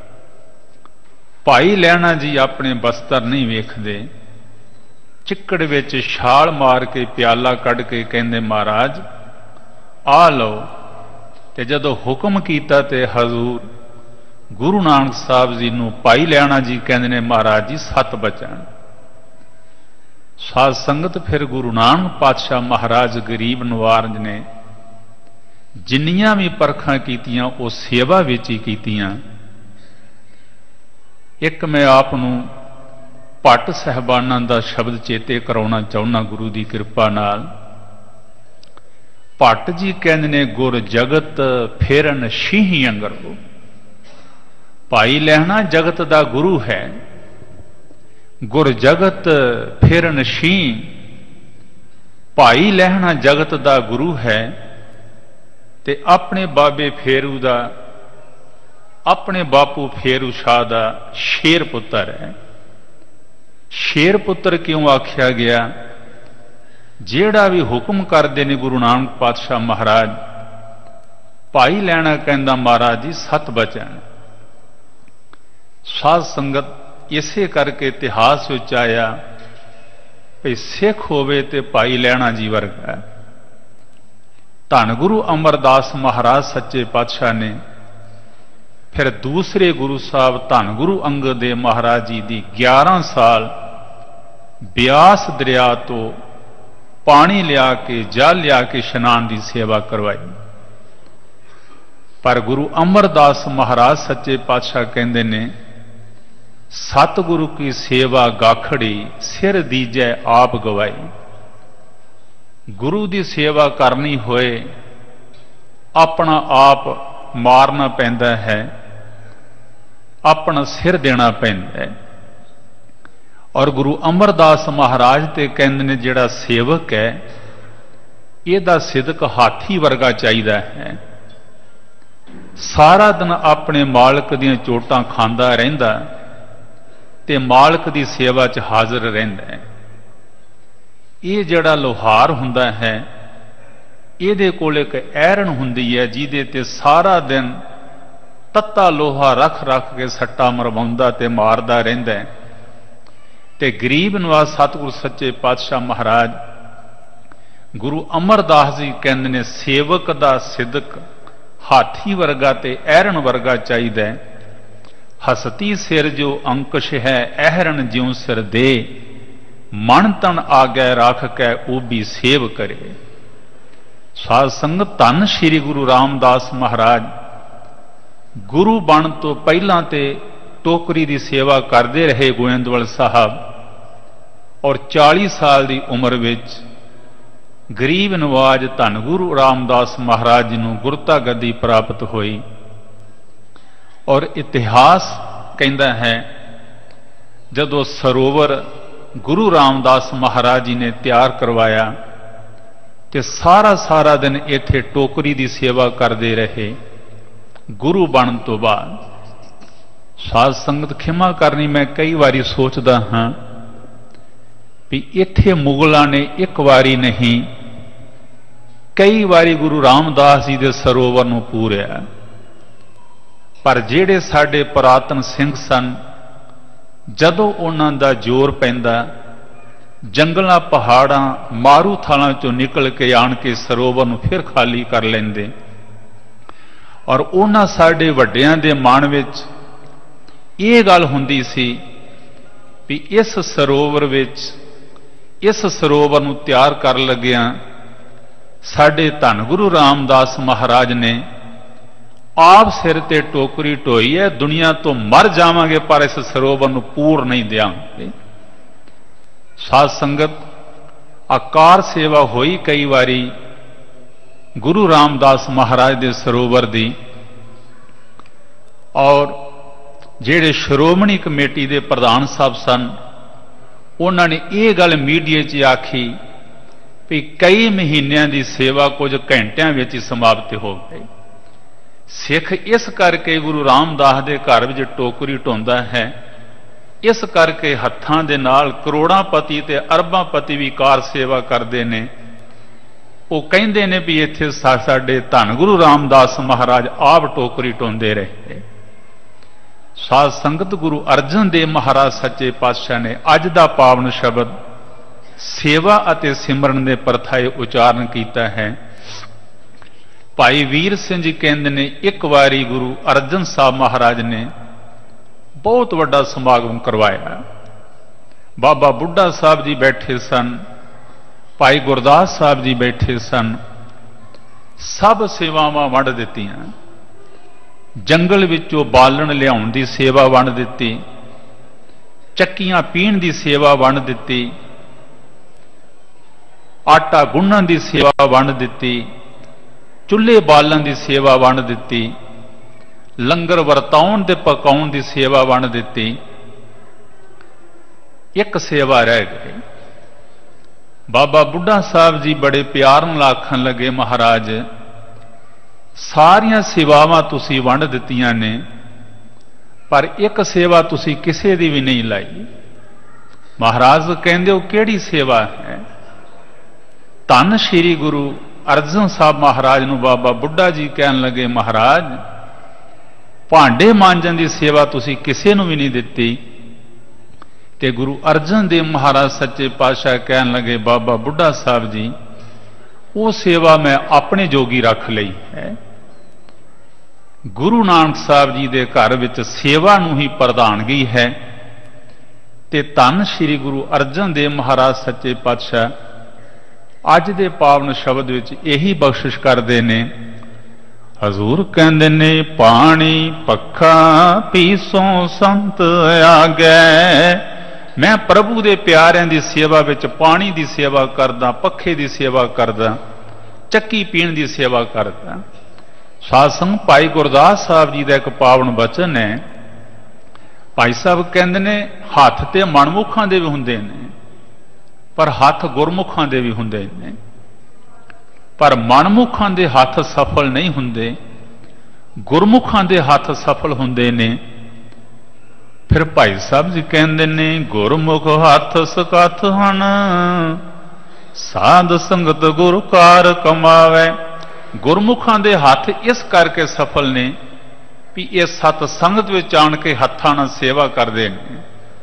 ਭਾਈ ਲਹਿਣਾ ਜੀ ਆਪਣੇ ਬਸਤਰ ਨਹੀਂ ਵੇਖਦੇ, ਚਿੱਕੜ ਵਿੱਚ ਛਾਲ ਮਾਰ ਕੇ ਪਿਆਲਾ ਕੱਢ ਕੇ ਕਹਿੰਦੇ, ਮਹਾਰਾਜ ਆ ਲਓ। ਤੇ ਜਦੋਂ ਹੁਕਮ ਕੀਤਾ ਤੇ ਹਜ਼ੂਰ ਗੁਰੂ ਨਾਨਕ ਸਾਹਿਬ ਜੀ ਨੂੰ ਭਾਈ ਲਹਿਣਾ ਜੀ ਕਹਿੰਦੇ ਨੇ, ਮਹਾਰਾਜ ਜੀ ਸੱਤ ਬਚਣ। ਸਾਧ ਸੰਗਤ, ਫਿਰ ਗੁਰੂ ਨਾਨਕ ਪਾਤਸ਼ਾਹ ਮਹਾਰਾਜ ਗਰੀਬ ਨਵਾਜ ਨੇ ਜਿੰਨੀਆਂ ਵੀ ਪਰਖਾਂ ਕੀਤੀਆਂ, ਉਹ ਸੇਵਾ ਵਿੱਚ ਹੀ ਕੀਤੀਆਂ। ਇੱਕ ਮੈਂ ਆਪ ਨੂੰ ਭੱਟ ਸਾਹਿਬਾਨਾਂ ਦਾ ਸ਼ਬਦ ਚੇਤੇ ਕਰਾਉਣਾ ਚਾਹੁੰਦਾ, ਗੁਰੂ ਦੀ ਕਿਰਪਾ ਨਾਲ। ਭੱਟ ਜੀ ਕਹਿੰਦੇ ਨੇ, ਗੁਰ ਜਗਤ ਫੇਰਨ ਸ਼ੀਂਹ ਅੰਗਰੋ। ਭਾਈ ਲਹਿਣਾ ਜਗਤ ਦਾ ਗੁਰੂ ਹੈ, ਗੁਰ ਜਗਤ ਫੇਰਨ ਸ਼ੀਂਹ। ਭਾਈ ਲਹਿਣਾ ਜਗਤ ਦਾ ਗੁਰੂ ਹੈ ਤੇ ਆਪਣੇ ਬਾਬੇ ਫੇਰੂ ਦਾ, ਆਪਣੇ ਬਾਪੂ ਫੇਰੂ ਸ਼ਾਹ ਦਾ ਸ਼ੇਰ ਪੁੱਤਰ ਹੈ। ਸ਼ੇਰ ਪੁੱਤਰ ਕਿਉਂ ਆਖਿਆ ਗਿਆ? ਜਿਹੜਾ ਵੀ ਹੁਕਮ ਕਰਦੇ ਨੇ ਗੁਰੂ ਨਾਨਕ ਪਾਤਸ਼ਾਹ ਮਹਾਰਾਜ, ਭਾਈ ਲਹਿਣਾ ਕਹਿੰਦਾ, ਮਹਾਰਾਜ ਜੀ ਸੱਤ ਬਚਨ। ਸਾਧ ਸੰਗਤ, ਇਸੇ ਕਰਕੇ ਇਤਿਹਾਸ ਵਿੱਚ ਆਇਆ ਭਈ ਸਿੱਖ ਹੋਵੇ ਤੇ ਭਾਈ ਲਹਿਣਾ ਜੀ ਵਰਗਾ। ਧੰਨ ਗੁਰੂ ਅਮਰਦਾਸ ਮਹਾਰਾਜ ਸੱਚੇ ਪਾਤਸ਼ਾਹ ਨੇ ਫਿਰ ਦੂਸਰੇ ਗੁਰੂ ਸਾਹਿਬ ਧੰਨ ਗੁਰੂ ਅੰਗਦ ਦੇਵ ਮਹਾਰਾਜ ਜੀ ਦੀ ਗਿਆਰਾਂ ਸਾਲ ਬਿਆਸ ਦਰਿਆ ਤੋਂ ਪਾਣੀ ਲਿਆ ਕੇ, ਜਲ ਲਿਆ ਕੇ ਇਸ਼ਨਾਨ ਦੀ ਸੇਵਾ ਕਰਵਾਈ। ਪਰ ਗੁਰੂ ਅਮਰਦਾਸ ਮਹਾਰਾਜ ਸੱਚੇ ਪਾਤਸ਼ਾਹ ਕਹਿੰਦੇ ਨੇ, ਸਤਿਗੁਰੂ ਕੀ ਸੇਵਾ ਗਾਖੜੀ, ਸਿਰ ਦੀਜੈ ਆਪ ਗਵਾਈ। ਗੁਰੂ ਦੀ ਸੇਵਾ ਕਰਨੀ ਹੋਏ ਆਪਣਾ ਆਪ ਮਾਰਨਾ ਪੈਂਦਾ ਹੈ, ਆਪਣਾ ਸਿਰ ਦੇਣਾ ਪੈਂਦਾ ਹੈ। ਔਰ ਗੁਰੂ ਅਮਰਦਾਸ ਮਹਾਰਾਜ ਤੇ ਕਹਿੰਦੇ ਨੇ ਜਿਹੜਾ ਸੇਵਕ ਹੈ ਇਹਦਾ ਸਿਦਕ ਹਾਥੀ ਵਰਗਾ ਚਾਹੀਦਾ ਹੈ। ਸਾਰਾ ਦਿਨ ਆਪਣੇ ਮਾਲਕ ਦੀਆਂ ਚੋਟਾਂ ਖਾਂਦਾ ਰਹਿੰਦਾ ਤੇ ਮਾਲਕ ਦੀ ਸੇਵਾ 'ਚ ਹਾਜ਼ਰ ਰਹਿੰਦਾ ਹੈ। ਇਹ ਜਿਹੜਾ ਲੋਹਾਰ ਹੁੰਦਾ ਹੈ ਇਹਦੇ ਕੋਲ ਇੱਕ ਐਰਨ ਹੁੰਦੀ ਹੈ ਜਿਹਦੇ ਤੇ ਸਾਰਾ ਦਿਨ ਤੱਤਾ ਲੋਹਾ ਰੱਖ ਰੱਖ ਕੇ ਸੱਟਾ ਮਰਵਾਉਂਦਾ ਤੇ ਮਾਰਦਾ ਰਹਿੰਦਾ ਹੈ। ਤੇ ਗਰੀਬ ਨਵਾਜ਼ ਸਤਿਗੁਰੂ ਸੱਚੇ ਪਾਤਸ਼ਾਹ ਮਹਾਰਾਜ ਗੁਰੂ ਅਮਰਦਾਸ ਜੀ ਕਹਿੰਦੇ ਨੇ ਸੇਵਕ ਦਾ ਸਿਦਕ ਹਾਥੀ ਵਰਗਾ ਤੇ ਐਰਨ ਵਰਗਾ ਚਾਹੀਦਾ ਹੈ। ਹਸਤੀ ਸਿਰ ਜੋ ਅੰਕਸ਼ ਹੈ ਐਹਰਨ ਜਿਉ ਸਿਰ ਦੇ, ਮਨ ਤਨ ਆਗੈ ਰੱਖ ਕੇ ਉਹ ਵੀ ਸੇਵ ਕਰੇ। ਸਾਧ ਸੰਗਤ ਧੰਨ ਸ਼੍ਰੀ ਗੁਰੂ ਰਾਮਦਾਸ ਮਹਾਰਾਜ ਗੁਰੂ ਬਣ ਤੋਂ ਪਹਿਲਾਂ ਤੇ ਟੋਕਰੀ ਦੀ ਸੇਵਾ ਕਰਦੇ ਰਹੇ ਗੋਇੰਦਵਾਲ ਸਾਹਿਬ, ਔਰ ਚਾਲੀ ਸਾਲ ਦੀ ਉਮਰ ਵਿੱਚ ਗਰੀਬ ਨਵਾਜ ਧੰਨ ਗੁਰੂ ਰਾਮਦਾਸ ਮਹਾਰਾਜ ਜੀ ਨੂੰ ਗੁਰਤਾ ਗੱਦੀ ਪ੍ਰਾਪਤ ਹੋਈ। ਔਰ ਇਤਿਹਾਸ ਕਹਿੰਦਾ ਹੈ ਜਦੋਂ ਸਰੋਵਰ ਗੁਰੂ ਰਾਮਦਾਸ ਮਹਾਰਾਜ ਜੀ ਨੇ ਤਿਆਰ ਕਰਵਾਇਆ ਤੇ ਸਾਰਾ ਸਾਰਾ ਦਿਨ ਇੱਥੇ ਟੋਕਰੀ ਦੀ ਸੇਵਾ ਕਰਦੇ ਰਹੇ ਗੁਰੂ ਬਣਨ ਤੋਂ ਬਾਅਦ। ਸਾਧ ਸੰਗਤ ਖਿਮਾ ਕਰਨੀ, ਮੈਂ ਕਈ ਵਾਰੀ ਸੋਚਦਾ ਹਾਂ ਵੀ ਇੱਥੇ ਮੁਗਲਾਂ ਨੇ ਇੱਕ ਵਾਰੀ ਨਹੀਂ ਕਈ ਵਾਰੀ ਗੁਰੂ ਰਾਮਦਾਸ ਜੀ ਦੇ ਸਰੋਵਰ ਨੂੰ ਪੂਰਿਆ, ਪਰ ਜਿਹੜੇ ਸਾਡੇ ਪੁਰਾਤਨ ਸਿੰਘ ਸਨ ਜਦੋਂ ਉਹਨਾਂ ਦਾ ਜ਼ੋਰ ਪੈਂਦਾ ਜੰਗਲਾਂ ਪਹਾੜਾਂ ਮਾਰੂ ਥਾਲਾਂ ਚੋਂ ਨਿਕਲ ਕੇ ਆਣ ਕੇ ਸਰੋਵਰ ਨੂੰ ਫਿਰ ਖਾਲੀ ਕਰ ਲੈਂਦੇ। ਔਰ ਉਹਨਾਂ ਸਾਡੇ ਵੱਡਿਆਂ ਦੇ ਮਨ ਵਿੱਚ ਇਹ ਗੱਲ ਹੁੰਦੀ ਸੀ ਵੀ ਇਸ ਸਰੋਵਰ ਵਿੱਚ ਇਸ ਸਰੋਵਰ ਨੂੰ ਤਿਆਰ ਕਰਨ ਲੱਗਿਆਂ ਸਾਡੇ ਧੰਨ ਗੁਰੂ ਰਾਮਦਾਸ ਮਹਾਰਾਜ ਨੇ ਆਪ ਸਿਰ ਤੇ ਟੋਕਰੀ ਢੋਈ ਹੈ, ਦੁਨੀਆ ਤੋਂ ਮਰ ਜਾਵਾਂਗੇ ਪਰ ਇਸ ਸਰੋਵਰ ਨੂੰ ਪੂਰ ਨਹੀਂ ਦਿਆਂਗੇ। ਸਾਧ ਸੰਗਤ ਆਕਾਰ ਸੇਵਾ ਹੋਈ ਕਈ ਵਾਰੀ ਗੁਰੂ ਰਾਮਦਾਸ ਮਹਾਰਾਜ ਦੇ ਸਰੋਵਰ ਦੀ, ਔਰ ਜਿਹੜੇ ਸ਼੍ਰੋਮਣੀ ਕਮੇਟੀ ਦੇ ਪ੍ਰਧਾਨ ਸਾਹਿਬ ਸਨ ਉਹਨਾਂ ਨੇ ਇਹ ਗੱਲ ਮੀਡੀਆ 'ਚ ਆਖੀ ਵੀ ਕਈ ਮਹੀਨਿਆਂ ਦੀ ਸੇਵਾ ਕੁਝ ਘੰਟਿਆਂ ਵਿੱਚ ਹੀ ਸਮਾਪਤ ਹੋ ਗਈ। ਸਿੱਖ ਇਸ ਕਰਕੇ ਗੁਰੂ ਰਾਮਦਾਸ ਦੇ ਘਰ ਵਿੱਚ ਟੋਕਰੀ ਢੋਂਦਾ ਹੈ, ਇਸ ਕਰਕੇ ਹੱਥਾਂ ਦੇ ਨਾਲ ਕਰੋੜਾਂ ਪਤੀ ਤੇ ਅਰਬਾਂ ਪਤੀ ਵੀ ਕਾਰ ਸੇਵਾ ਕਰਦੇ ਨੇ। ਉਹ ਕਹਿੰਦੇ ਨੇ ਵੀ ਇੱਥੇ ਸਾਡੇ ਧੰਨ ਗੁਰੂ ਰਾਮਦਾਸ ਮਹਾਰਾਜ ਆਪ ਟੋਕਰੀ ਢੋਂਦੇ ਰਹੇ। ਸਾਧ ਸੰਗਤ ਗੁਰੂ ਅਰਜਨ ਦੇਵ ਮਹਾਰਾਜ ਸੱਚੇ ਪਾਤਸ਼ਾਹ ਨੇ ਅੱਜ ਦਾ ਪਾਵਨ ਸ਼ਬਦ ਸੇਵਾ ਅਤੇ ਸਿਮਰਨ ਦੇ ਪਰਥਾਏ ਉਚਾਰਨ ਕੀਤਾ ਹੈ। ਭਾਈ ਵੀਰ ਸਿੰਘ ਜੀ ਕਹਿੰਦੇ ਨੇ ਇੱਕ ਵਾਰੀ ਗੁਰੂ ਅਰਜਨ ਸਾਹਿਬ ਮਹਾਰਾਜ ਨੇ ਬਹੁਤ ਵੱਡਾ ਸਮਾਗਮ ਕਰਵਾਇਆ। ਬਾਬਾ ਬੁੱਢਾ ਸਾਹਿਬ ਜੀ ਬੈਠੇ ਸਨ, ਭਾਈ ਗੁਰਦਾਸ ਸਾਹਿਬ ਜੀ ਬੈਠੇ ਸਨ, ਸਭ ਸੇਵਾਵਾਂ ਵੰਡ ਦਿੱਤੀਆਂ। ਜੰਗਲ ਵਿੱਚੋਂ ਬਾਲਣ ਲਿਆਉਣ ਦੀ ਸੇਵਾ ਵੰਡ ਦਿੱਤੀ, ਚੱਕੀਆਂ ਪੀਣ ਦੀ ਸੇਵਾ ਵੰਡ ਦਿੱਤੀ, ਆਟਾ ਗੁੰਨਣ ਦੀ ਸੇਵਾ ਵੰਡ ਦਿੱਤੀ, ਚੁੱਲ੍ਹੇ ਬਾਲਣ ਦੀ ਸੇਵਾ ਵੰਡ ਦਿੱਤੀ, ਲੰਗਰ ਵਰਤਾਉਣ ਤੇ ਪਕਾਉਣ ਦੀ ਸੇਵਾ ਵੰਡ ਦਿੱਤੀ। ਇੱਕ ਸੇਵਾ ਰਹਿ ਗਈ। ਬਾਬਾ ਬੁੱਢਾ ਸਾਹਿਬ ਜੀ ਬੜੇ ਪਿਆਰ ਨਾਲ ਆਖਣ ਲੱਗੇ, ਮਹਾਰਾਜ ਸਾਰੀਆਂ ਸੇਵਾਵਾਂ ਤੁਸੀਂ ਵੰਡ ਦਿੱਤੀਆਂ ਨੇ ਪਰ ਇੱਕ ਸੇਵਾ ਤੁਸੀਂ ਕਿਸੇ ਦੀ ਵੀ ਨਹੀਂ ਲਾਈ। ਮਹਾਰਾਜ ਕਹਿੰਦੇ ਉਹ ਕਿਹੜੀ ਸੇਵਾ ਹੈ? ਧੰਨ ਸ਼੍ਰੀ ਗੁਰੂ ਅਰਜਨ ਸਾਹਿਬ ਮਹਾਰਾਜ ਨੂੰ ਬਾਬਾ ਬੁੱਢਾ ਜੀ ਕਹਿਣ ਲੱਗੇ, ਮਹਾਰਾਜ ਭਾਂਡੇ ਮਾਂਜਣ ਦੀ ਸੇਵਾ ਤੁਸੀਂ ਕਿਸੇ ਨੂੰ ਵੀ ਨਹੀਂ ਦਿੱਤੀ। ਤੇ ਗੁਰੂ ਅਰਜਨ ਦੇਵ ਮਹਾਰਾਜ ਸੱਚੇ ਪਾਤਸ਼ਾਹ ਕਹਿਣ ਲੱਗੇ, ਬਾਬਾ ਬੁੱਢਾ ਸਾਹਿਬ ਜੀ ਉਹ ਸੇਵਾ ਮੈਂ ਆਪਣੇ ਜੋਗੀ ਰੱਖ ਲਈ ਹੈ। ਗੁਰੂ ਨਾਨਕ ਸਾਹਿਬ ਜੀ ਦੇ ਘਰ ਵਿੱਚ ਸੇਵਾ ਨੂੰ ਹੀ ਪ੍ਰਧਾਨਗੀ ਹੈ। ਤੇ ਧੰਨ ਸ਼੍ਰੀ ਗੁਰੂ ਅਰਜਨ ਦੇਵ ਮਹਾਰਾਜ ਸੱਚੇ ਪਾਤਸ਼ਾਹ ਅੱਜ ਦੇ ਪਾਵਨ ਸ਼ਬਦ ਵਿੱਚ ਇਹੀ ਬਖਸ਼ਿਸ਼ ਕਰਦੇ ਨੇ। ਹਜ਼ੂਰ ਕਹਿੰਦੇ ਨੇ ਪਾਣੀ ਪੱਖਾ ਪੀਸੋ ਸੰਤ ਆਗੈ। ਮੈਂ ਪ੍ਰਭੂ ਦੇ ਪਿਆਰਿਆਂ ਦੀ ਸੇਵਾ ਵਿੱਚ ਪਾਣੀ ਦੀ ਸੇਵਾ ਕਰਦਾ, ਪੱਖੇ ਦੀ ਸੇਵਾ ਕਰਦਾ, ਚੱਕੀ ਪੀਣ ਦੀ ਸੇਵਾ ਕਰਦਾ। ਸਾਧ ਸੰਗਤ ਭਾਈ ਗੁਰਦਾਸ ਸਾਹਿਬ ਜੀ ਦਾ ਇੱਕ ਪਾਵਨ ਬਚਨ ਹੈ, ਭਾਈ ਸਾਹਿਬ ਕਹਿੰਦੇ ਨੇ ਹੱਥ ਤੇ ਮਨਮੁਖਾਂ ਦੇ ਵੀ ਹੁੰਦੇ ਨੇ, ਪਰ ਹੱਥ ਗੁਰਮੁਖਾਂ ਦੇ ਵੀ ਹੁੰਦੇ ਨੇ, ਪਰ ਮਨਮੁਖਾਂ ਦੇ ਹੱਥ ਸਫਲ ਨਹੀਂ ਹੁੰਦੇ, ਗੁਰਮੁਖਾਂ ਦੇ ਹੱਥ ਸਫਲ ਹੁੰਦੇ ਨੇ। ਫਿਰ ਭਾਈ ਸਾਹਿਬ ਜੀ ਕਹਿੰਦੇ ਨੇ ਗੁਰਮੁਖ ਹੱਥ ਸਕੱਥ ਹਨ, ਸਾਧ ਸੰਗਤ ਗੁਰ ਕਾਰ ਕਮਾਵੇ। ਗੁਰਮੁਖਾਂ ਦੇ ਹੱਥ ਇਸ ਕਰਕੇ ਸਫਲ ਨੇ ਵੀ ਇਹ ਸਤ ਸੰਗਤ ਵਿੱਚ ਆਣ ਕੇ ਹੱਥਾਂ ਨਾਲ ਸੇਵਾ ਕਰਦੇ ਨੇ।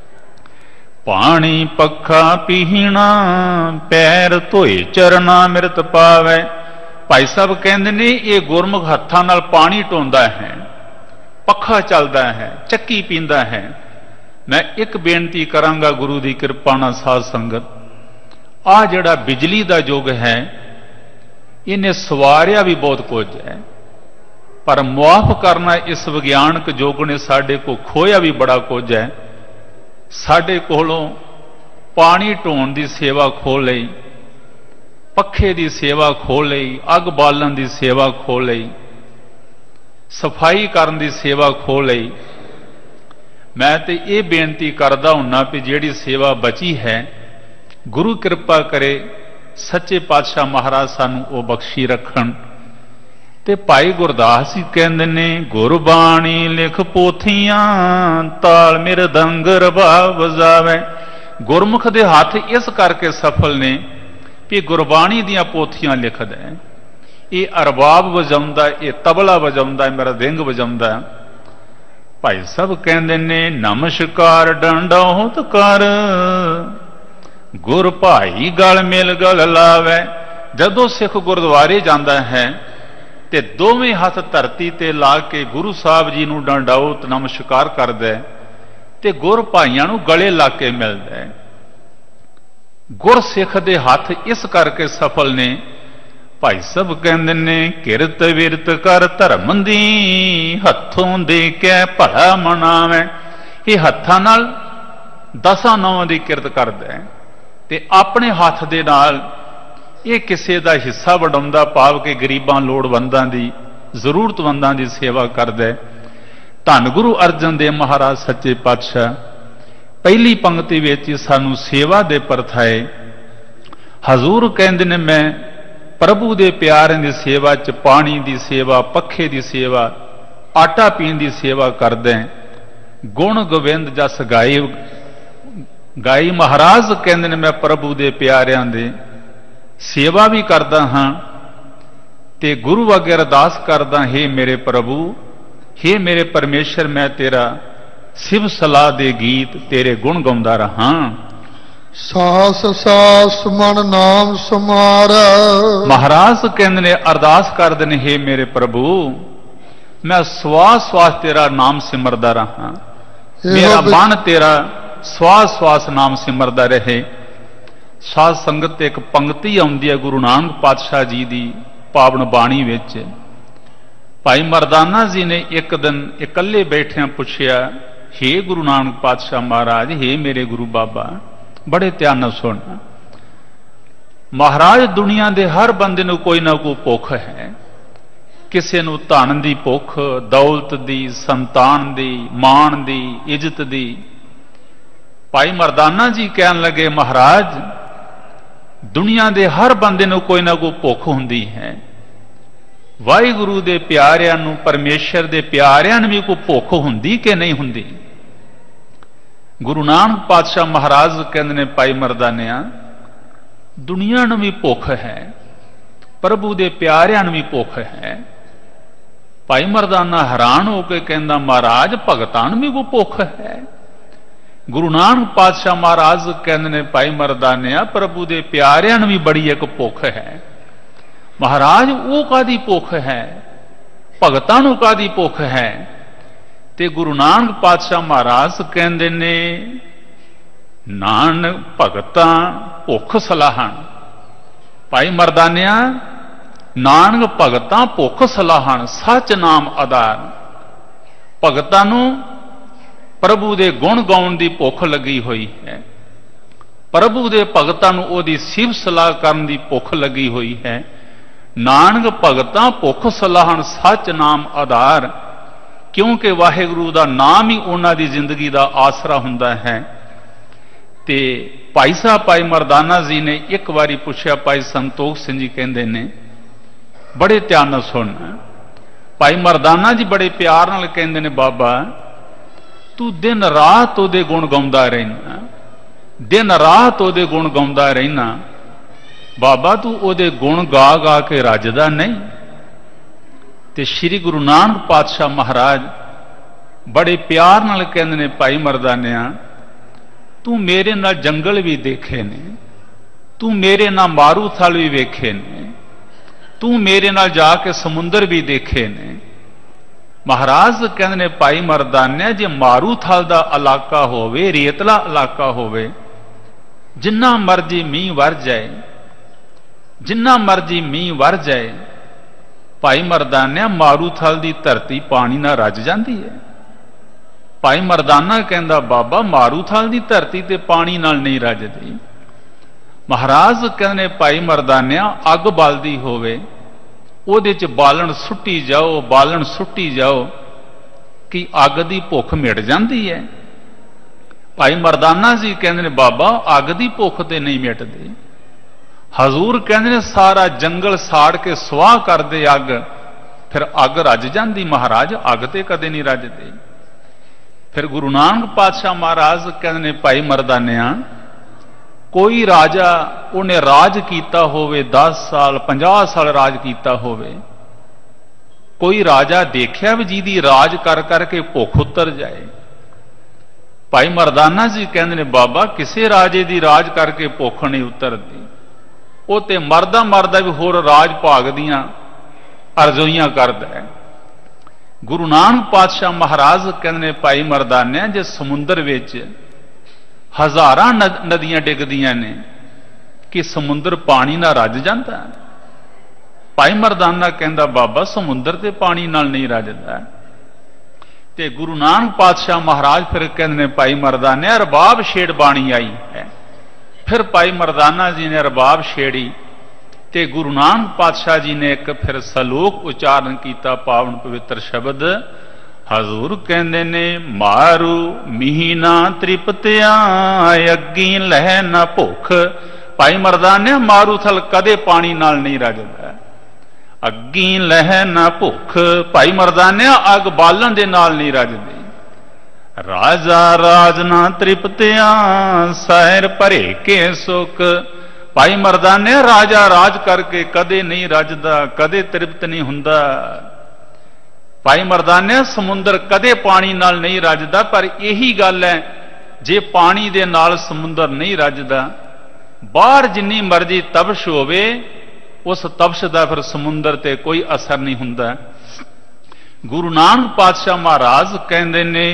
ਪਾਣੀ ਪੱਖਾ ਪੀਣਾ, ਪੈਰ ਧੋਏ ਚਰਨਾ ਮਿਰਤ ਪਾਵੇ। ਭਾਈ ਸਾਹਿਬ ਕਹਿੰਦੇ ਨੇ ਇਹ ਗੁਰਮੁਖ ਹੱਥਾਂ ਨਾਲ ਪਾਣੀ ਢੋਂਦਾ ਹੈ, ਪੱਖਾ ਚੱਲਦਾ ਹੈ, ਚੱਕੀ ਪੀਂਦਾ ਹੈ। ਮੈਂ ਇੱਕ ਬੇਨਤੀ ਕਰਾਂਗਾ ਗੁਰੂ ਦੀ ਕਿਰਪਾ ਨਾਲ ਸਾਧ ਸੰਗਤ, ਆਹ ਜਿਹੜਾ ਬਿਜਲੀ ਦਾ ਯੁੱਗ ਹੈ ਇਹਨੇ ਸਵਾਰਿਆ ਵੀ ਬਹੁਤ ਕੁਝ ਹੈ, ਪਰ ਮੁਆਫ ਕਰਨਾ ਇਸ ਵਿਗਿਆਨਕ ਯੁੱਗ ਨੇ ਸਾਡੇ ਕੋਲ ਖੋਇਆ ਵੀ ਬੜਾ ਕੁਝ ਹੈ। ਸਾਡੇ ਕੋਲੋਂ ਪਾਣੀ ਢੋਣ ਦੀ ਸੇਵਾ ਖੋਹ ਲਈ, ਪੱਖੇ ਦੀ ਸੇਵਾ ਖੋਹ ਲਈ, ਅੱਗ ਬਾਲਣ ਦੀ ਸੇਵਾ ਖੋਹ ਲਈ, ਸਫਾਈ ਕਰਨ ਦੀ ਸੇਵਾ ਖੋਹ ਲਈ। ਮੈਂ ਤੇ ਇਹ ਬੇਨਤੀ ਕਰਦਾ ਹੁੰਨਾ ਵੀ ਜਿਹੜੀ ਸੇਵਾ ਬਚੀ ਹੈ ਗੁਰੂ ਕਿਰਪਾ ਕਰੇ ਸੱਚੇ ਪਾਤਸ਼ਾਹ ਮਹਾਰਾਜ ਸਾਨੂੰ ਉਹ ਬਖਸ਼ੀ ਰੱਖਣ। ਤੇ ਭਾਈ ਗੁਰਦਾਸ ਜੀ ਕਹਿੰਦੇ ਨੇ ਗੁਰਬਾਣੀ ਲਿਖ ਪੋਥੀਆਂ, ਤਾਲ ਮਿਰਦੰਗ ਰਬਾਬ ਵਜਾਵੇ। ਗੁਰਮੁਖ ਦੇ ਹੱਥ ਇਸ ਕਰਕੇ ਸਫਲ ਨੇ ਕਿ ਗੁਰਬਾਣੀ ਦੀਆਂ ਪੋਥੀਆਂ ਲਿਖਦਾ ਹੈ, ਇਹ ਅਰਬਾਬ ਵਜਾਉਂਦਾ, ਇਹ ਤਬਲਾ ਵਜਾਉਂਦਾ, ਮੇਰਾ ਰਿੰਗ ਵਜਾਉਂਦਾ। ਭਾਈ ਸਾਹਿਬ ਕਹਿੰਦੇ ਨੇ ਨਮਸਕਾਰ ਡੰਡੌਤ ਕਰ, ਗੁਰ ਭਾਈ ਗਲ ਮਿਲ ਗਲ ਲਾਵੇ। ਜਦੋਂ ਸਿੱਖ ਗੁਰਦੁਆਰੇ ਜਾਂਦਾ ਹੈ ਤੇ ਦੋਵੇਂ ਹੱਥ ਧਰਤੀ ਤੇ ਲਾ ਕੇ ਗੁਰੂ ਸਾਹਿਬ ਜੀ ਨੂੰ ਡੰਡੌਤ ਨਮਸਕਾਰ ਕਰਦਾ ਤੇ ਗੁਰ ਭਾਈਆਂ ਨੂੰ ਗਲੇ ਲਾ ਕੇ ਮਿਲਦਾ ਹੈ। ਗੁਰ ਸਿੱਖ ਦੇ ਹੱਥ ਇਸ ਕਰਕੇ ਸਫਲ ਨੇ। ਭਾਈ ਸਾਹਿਬ ਕਹਿੰਦੇ ਨੇ ਕਿਰਤ ਵਿਰਤ ਕਰ ਧਰਮ ਦੀ, ਹੱਥੋਂ ਦੇ ਕੇ ਭਲਾ ਮਨਾਵੇ। ਇਹ ਹੱਥਾਂ ਨਾਲ ਦਸਾਂ ਨੌਵਾਂ ਦੀ ਕਿਰਤ ਕਰਦਾ ਹੈ ਤੇ ਆਪਣੇ ਹੱਥ ਦੇ ਨਾਲ ਇਹ ਕਿਸੇ ਦਾ ਹਿੱਸਾ ਵਡਾਉਂਦਾ, ਭਾਵ ਕਿ ਗਰੀਬਾਂ ਲੋੜਵੰਦਾਂ ਦੀ, ਜ਼ਰੂਰਤਮੰਦਾਂ ਦੀ ਸੇਵਾ ਕਰਦਾ ਹੈ। ਧੰਨ ਗੁਰੂ ਅਰਜਨ ਦੇਵ ਮਹਾਰਾਜ ਸੱਚੇ ਪਾਤਸ਼ਾਹ ਪਹਿਲੀ ਪੰਕਤੀ ਵਿੱਚ ਸਾਨੂੰ ਸੇਵਾ ਦੇ ਪਰਥਾਏ। ਹਜ਼ੂਰ ਕਹਿੰਦੇ ਨੇ ਮੈਂ ਪ੍ਰਭੂ ਦੇ ਪਿਆਰਿਆਂ ਦੀ ਸੇਵਾ 'ਚ ਪਾਣੀ ਦੀ ਸੇਵਾ, ਪੱਖੇ ਦੀ ਸੇਵਾ, ਆਟਾ ਪੀਣ ਦੀ ਸੇਵਾ ਕਰਦਾ। ਗੁਣ ਗੋਬਿੰਦ ਜਸ ਗਾਈ ਗਾਈ ਮਹਾਰਾਜ ਕਹਿੰਦੇ ਨੇ ਮੈਂ ਪ੍ਰਭੂ ਦੇ ਪਿਆਰਿਆਂ ਦੇ ਸੇਵਾ ਵੀ ਕਰਦਾ ਹਾਂ ਤੇ ਗੁਰੂ ਅੱਗੇ ਅਰਦਾਸ ਕਰਦਾ, ਹੇ ਮੇਰੇ ਪ੍ਰਭੂ, ਹੇ ਮੇਰੇ ਪਰਮੇਸ਼ਰ, ਮੈਂ ਤੇਰਾ ਸਿਵ ਸਲਾਹ ਦੇ ਗੀਤ ਤੇਰੇ ਗੁਣ ਗਾਉਂਦਾ ਰਹਾ। ਸਾਸ ਸਾਸ ਮਨ ਨਾਮ ਸਮਾਰ। ਮਹਾਰਾਜ ਕਹਿੰਦੇ ਨੇ ਅਰਦਾਸ ਕਰਦੇ ਨੇ, ਹੇ ਮੇਰੇ ਪ੍ਰਭੂ, ਮੈਂ ਸਵਾਸ ਸਵਾਸ ਤੇਰਾ ਨਾਮ ਸਿਮਰਦਾ ਰਹਾ, ਮੇਰਾ ਮਨ ਤੇਰਾ ਸਵਾਸ ਸਵਾਸ ਨਾਮ ਸਿਮਰਦਾ ਰਹੇ। ਸਾਧ ਸੰਗਤ ਤੇ ਇੱਕ ਪੰਕਤੀ ਆਉਂਦੀ ਹੈ ਗੁਰੂ ਨਾਨਕ ਪਾਤਸ਼ਾਹ ਜੀ ਦੀ ਪਾਵਨ ਬਾਣੀ ਵਿੱਚ। ਭਾਈ ਮਰਦਾਨਾ ਜੀ ਨੇ ਇੱਕ ਦਿਨ ਇਕੱਲੇ ਬੈਠਿਆਂ ਪੁੱਛਿਆ, ਹੇ ਗੁਰੂ ਨਾਨਕ ਪਾਤਸ਼ਾਹ ਮਹਾਰਾਜ, ਹੇ ਮੇਰੇ ਗੁਰੂ ਬਾਬਾ, ਬੜੇ ਧਿਆਨ ਨਾਲ ਸੁਣ। ਮਹਾਰਾਜ ਦੁਨੀਆ ਦੇ ਹਰ ਬੰਦੇ ਨੂੰ ਕੋਈ ਨਾ ਕੋਈ ਭੁੱਖ ਹੈ, ਕਿਸੇ ਨੂੰ ਧਨ ਦੀ ਭੁੱਖ, ਦੌਲਤ ਦੀ, ਸੰਤਾਨ ਦੀ, ਮਾਣ ਦੀ, ਇੱਜ਼ਤ ਦੀ। ਭਾਈ ਮਰਦਾਨਾ ਜੀ ਕਹਿਣ ਲੱਗੇ, ਮਹਾਰਾਜ ਦੁਨੀਆ ਦੇ ਹਰ ਬੰਦੇ ਨੂੰ ਕੋਈ ਨਾ ਕੋਈ ਭੁੱਖ ਹੁੰਦੀ ਹੈ, ਵਾਹਿਗੁਰੂ ਦੇ ਪਿਆਰਿਆਂ ਨੂੰ, ਪਰਮੇਸ਼ਰ ਦੇ ਪਿਆਰਿਆਂ ਨੂੰ ਵੀ ਕੋਈ ਭੁੱਖ ਹੁੰਦੀ ਕਿ ਨਹੀਂ ਹੁੰਦੀ? ਗੁਰੂ ਨਾਨਕ ਪਾਤਸ਼ਾਹ ਮਹਾਰਾਜ ਕਹਿੰਦੇ ਨੇ, ਭਾਈ ਮਰਦਾਨਿਆਂ, ਦੁਨੀਆ ਨੂੰ ਵੀ ਭੁੱਖ ਹੈ, ਪ੍ਰਭੂ ਦੇ ਪਿਆਰਿਆਂ ਨੂੰ ਵੀ ਭੁੱਖ ਹੈ। ਭਾਈ ਮਰਦਾਨਾ ਹੈਰਾਨ ਹੋ ਕੇ ਕਹਿੰਦਾ, ਮਹਾਰਾਜ ਭਗਤਾਂ ਨੂੰ ਵੀ ਕੋਈ ਭੁੱਖ ਹੈ? ਗੁਰੂ ਨਾਨਕ ਪਾਤਸ਼ਾਹ ਮਹਾਰਾਜ ਕਹਿੰਦੇ ਨੇ, ਭਾਈ ਮਰਦਾਨਿਆ, ਪ੍ਰਭੂ ਦੇ ਪਿਆਰਿਆਂ ਨੂੰ ਵੀ ਬੜੀ ਇੱਕ ਭੁੱਖ ਹੈ। ਮਹਾਰਾਜ ਉਹ ਕਾਦੀ ਭੁੱਖ ਹੈ? ਭਗਤਾਂ ਨੂੰ ਕਾਦੀ ਭੁੱਖ ਹੈ? ਤੇ ਗੁਰੂ ਨਾਨਕ ਪਾਤਸ਼ਾਹ ਮਹਾਰਾਜ ਕਹਿੰਦੇ ਨੇ, ਨਾਨਕ ਭਗਤਾਂ ਭੁੱਖ ਸਲਾਹਣ। ਭਾਈ ਮਰਦਾਨਿਆ, ਨਾਨਕ ਭਗਤਾਂ ਭੁੱਖ ਸਲਾਹਣ, ਸੱਚ ਨਾਮ ਆਧਾਰ। ਭਗਤਾਂ ਨੂੰ ਪ੍ਰਭੂ ਦੇ ਗੁਣ ਗਾਉਣ ਦੀ ਭੁੱਖ ਲੱਗੀ ਹੋਈ ਹੈ, ਪ੍ਰਭੂ ਦੇ ਭਗਤਾਂ ਨੂੰ ਉਹਦੀ ਸਿਫਤ ਸਲਾਹ ਕਰਨ ਦੀ ਭੁੱਖ ਲੱਗੀ ਹੋਈ ਹੈ। ਨਾਨਕ ਭਗਤਾਂ ਭੁੱਖ ਸਲਾਹਣ, ਸੱਚ ਨਾਮ ਆਧਾਰ। ਕਿਉਂਕਿ ਵਾਹਿਗੁਰੂ ਦਾ ਨਾਮ ਹੀ ਉਹਨਾਂ ਦੀ ਜ਼ਿੰਦਗੀ ਦਾ ਆਸਰਾ ਹੁੰਦਾ ਹੈ। ਤੇ ਭਾਈ ਸਾਹਿਬ ਭਾਈ ਮਰਦਾਨਾ ਜੀ ਨੇ ਇੱਕ ਵਾਰੀ ਪੁੱਛਿਆ, ਭਾਈ ਸੰਤੋਖ ਸਿੰਘ ਜੀ ਕਹਿੰਦੇ ਨੇ, ਬੜੇ ਧਿਆਨ ਨਾਲ ਸੁਣ, ਭਾਈ ਮਰਦਾਨਾ ਜੀ ਬੜੇ ਪਿਆਰ ਨਾਲ ਕਹਿੰਦੇ ਨੇ, ਬਾਬਾ ਤੂੰ ਦਿਨ ਰਾਤ ਉਹਦੇ ਗੁਣ ਗਾਉਂਦਾ ਰਹਿਣਾ, ਦਿਨ ਰਾਤ ਉਹਦੇ ਗੁਣ ਗਾਉਂਦਾ ਰਹਿਣਾ, ਬਾਬਾ ਤੂੰ ਉਹਦੇ ਗੁਣ ਗਾ ਗਾ ਕੇ ਰੱਜਦਾ ਨਹੀਂ। ਤੇ ਸ੍ਰੀ ਗੁਰੂ ਨਾਨਕ ਪਾਤਸ਼ਾਹ ਮਹਾਰਾਜ ਬੜੇ ਪਿਆਰ ਨਾਲ ਕਹਿੰਦੇ ਨੇ, ਭਾਈ ਮਰਦਾਨਿਆ ਤੂੰ ਮੇਰੇ ਨਾਲ ਜੰਗਲ ਵੀ ਦੇਖੇ ਨੇ, ਤੂੰ ਮੇਰੇ ਨਾਲ ਮਾਰੂਥਲ ਵੀ ਵੇਖੇ ਨੇ, ਤੂੰ ਮੇਰੇ ਨਾਲ ਜਾ ਕੇ ਸਮੁੰਦਰ ਵੀ ਦੇਖੇ ਨੇ। ਮਹਾਰਾਜ ਕਹਿੰਦੇ ਨੇ, ਭਾਈ ਮਰਦਾਨਿਆ ਜੇ ਮਾਰੂਥਲ ਦਾ ਇਲਾਕਾ ਹੋਵੇ, ਰੇਤਲਾ ਇਲਾਕਾ ਹੋਵੇ, ਜਿੰਨਾ ਮਰਜੀ ਮੀਂਹ ਵਰ ਜਾਏ, ਜਿੰਨਾ ਮਰਜੀ ਮੀਂਹ ਵਰ ਜਾਏ, ਭਾਈ ਮਰਦਾਨਿਆ ਮਾਰੂਥਲ ਦੀ ਧਰਤੀ ਪਾਣੀ ਨਾਲ ਰੱਜ ਜਾਂਦੀ ਹੈ। ਭਾਈ ਮਰਦਾਨਾ ਕਹਿੰਦਾ, ਬਾਬਾ ਮਾਰੂਥਲ ਦੀ ਧਰਤੀ ਤੇ ਪਾਣੀ ਨਾਲ ਨਹੀਂ ਰੱਜਦੀ। ਮਹਾਰਾਜ ਕਹਿੰਦੇ, ਭਾਈ ਮਰਦਾਨਿਆ ਅੱਗ ਬਲਦੀ ਹੋਵੇ, ਉਹਦੇ ਚ ਬਾਲਣ ਸੁੱਟੀ ਜਾਓ, ਬਾਲਣ ਸੁੱਟੀ ਜਾਓ, ਕਿ ਅੱਗ ਦੀ ਭੁੱਖ ਮਿਟ ਜਾਂਦੀ ਹੈ। ਭਾਈ ਮਰਦਾਨਾ ਜੀ ਕਹਿੰਦੇ ਨੇ, ਬਾਬਾ ਅੱਗ ਦੀ ਭੁੱਖ ਤੇ ਨਹੀਂ ਮਿਟਦੀ। ਹਜ਼ੂਰ ਕਹਿੰਦੇ ਨੇ, ਸਾਰਾ ਜੰਗਲ ਸਾੜ ਕੇ ਸੁਆਹ ਕਰਦੇ ਅੱਗ, ਫਿਰ ਅੱਗ ਰੱਜ ਜਾਂਦੀ। ਮਹਾਰਾਜ ਅੱਗ ਤੇ ਕਦੇ ਨਹੀਂ ਰੱਜਦੀ। ਫਿਰ ਗੁਰੂ ਨਾਨਕ ਪਾਤਸ਼ਾਹ ਮਹਾਰਾਜ ਕਹਿੰਦੇ ਨੇ, ਭਾਈ ਮਰਦਾਨਿਆ ਕੋਈ ਰਾਜਾ ਉਹਨੇ ਰਾਜ ਕੀਤਾ ਹੋਵੇ, ਦਸ ਸਾਲ ਪੰਜਾਹ ਸਾਲ ਰਾਜ ਕੀਤਾ ਹੋਵੇ, ਕੋਈ ਰਾਜਾ ਦੇਖਿਆ ਵੀ ਜਿਹਦੀ ਰਾਜ ਕਰ ਕਰਕੇ ਭੁੱਖ ਉਤਰ ਜਾਏ? ਭਾਈ ਮਰਦਾਨਾ ਜੀ ਕਹਿੰਦੇ ਨੇ, ਬਾਬਾ ਕਿਸੇ ਰਾਜੇ ਦੀ ਰਾਜ ਕਰਕੇ ਭੁੱਖ ਨਹੀਂ ਉਤਰਦੀ, ਉਹ ਤੇ ਮਰਦਾ ਮਰਦਾ ਵੀ ਹੋਰ ਰਾਜ ਭਾਗ ਦੀਆਂ ਅਰਜ਼ੋਈਆਂ ਕਰਦਾ ਹੈ। ਗੁਰੂ ਨਾਨਕ ਪਾਤਸ਼ਾਹ ਮਹਾਰਾਜ ਕਹਿੰਦੇ ਨੇ, ਭਾਈ ਮਰਦਾਨਿਆ ਜੇ ਸਮੁੰਦਰ ਵਿੱਚ ਹਜ਼ਾਰਾਂ ਨਦੀਆਂ ਡਿੱਗਦੀਆਂ ਨੇ, ਕਿ ਸਮੁੰਦਰ ਪਾਣੀ ਨਾਲ ਰੱਜ ਜਾਂਦਾ? ਭਾਈ ਮਰਦਾਨਾ ਕਹਿੰਦਾ, ਬਾਬਾ ਸਮੁੰਦਰ ਤੇ ਪਾਣੀ ਨਾਲ ਨਹੀਂ ਰੱਜਦਾ। ਤੇ ਗੁਰੂ ਨਾਨਕ ਪਾਤਸ਼ਾਹ ਮਹਾਰਾਜ ਫਿਰ ਕਹਿੰਦੇ ਨੇ, ਭਾਈ ਮਰਦਾਨਿਆ ਰਬਾਬ ਛੇੜ ਬਾਣੀ ਆਈ ਹੈ। ਫਿਰ ਭਾਈ ਮਰਦਾਨਾ ਜੀ ਨੇ ਰਬਾਬ ਛੇੜੀ, ਤੇ ਗੁਰੂ ਨਾਨਕ ਪਾਤਸ਼ਾਹ ਜੀ ਨੇ ਇੱਕ ਫਿਰ ਸਲੋਕ ਉਚਾਰਨ ਕੀਤਾ, ਪਾਵਨ ਪਵਿੱਤਰ ਸ਼ਬਦ। ਹਜ਼ੂਰ ਕਹਿੰਦੇ ਨੇ, ਮਾਰੂ ਮੀਨਾ ਤ੍ਰਿਪਤਿਆ ਅੱਗੀ ਲਹਿ ਨਾ ਭੁੱਖ। ਭਾਈ ਮਰਦਾਨਿਆ ਮਾਰੂਥਲ ਕਦੇ ਪਾਣੀ ਨਾਲ ਨਹੀਂ ਰੱਜਦਾ। ਅੱਗੀ ਲਹਿ ਨਾ ਭੁੱਖ, ਭਾਈ ਮਰਦਾਨਿਆ ਅੱਗ ਬਾਲਣ ਦੇ ਨਾਲ ਨਹੀਂ ਰੱਜਦੀ। ਰਾਜਾ ਰਾਜ ਨਾ ਤ੍ਰਿਪਤਿਆ ਸਹਿਰ ਭਰੇ ਕੇ ਸੁਖ। ਭਾਈ ਮਰਦਾਨਿਆ ਰਾਜਾ ਰਾਜ ਕਰਕੇ ਕਦੇ ਨਹੀਂ ਰੱਜਦਾ, ਕਦੇ ਤ੍ਰਿਪਤ ਨਹੀਂ ਹੁੰਦਾ। ਭਾਈ ਮਰਦਾਨਿਆ ਸਮੁੰਦਰ ਕਦੇ ਪਾਣੀ ਨਾਲ ਨਹੀਂ ਰੱਜਦਾ। ਪਰ ਇਹੀ ਗੱਲ ਹੈ, ਜੇ ਪਾਣੀ ਦੇ ਨਾਲ ਸਮੁੰਦਰ ਨਹੀਂ ਰੱਜਦਾ, ਬਾਹਰ ਜਿੰਨੀ ਮਰਜ਼ੀ ਤਪਸ਼ ਹੋਵੇ, ਉਸ ਤਪਸ਼ ਦਾ ਫਿਰ ਸਮੁੰਦਰ ਤੇ ਕੋਈ ਅਸਰ ਨਹੀਂ ਹੁੰਦਾ। ਗੁਰੂ ਨਾਨਕ ਪਾਤਸ਼ਾਹ ਮਹਾਰਾਜ ਕਹਿੰਦੇ ਨੇ,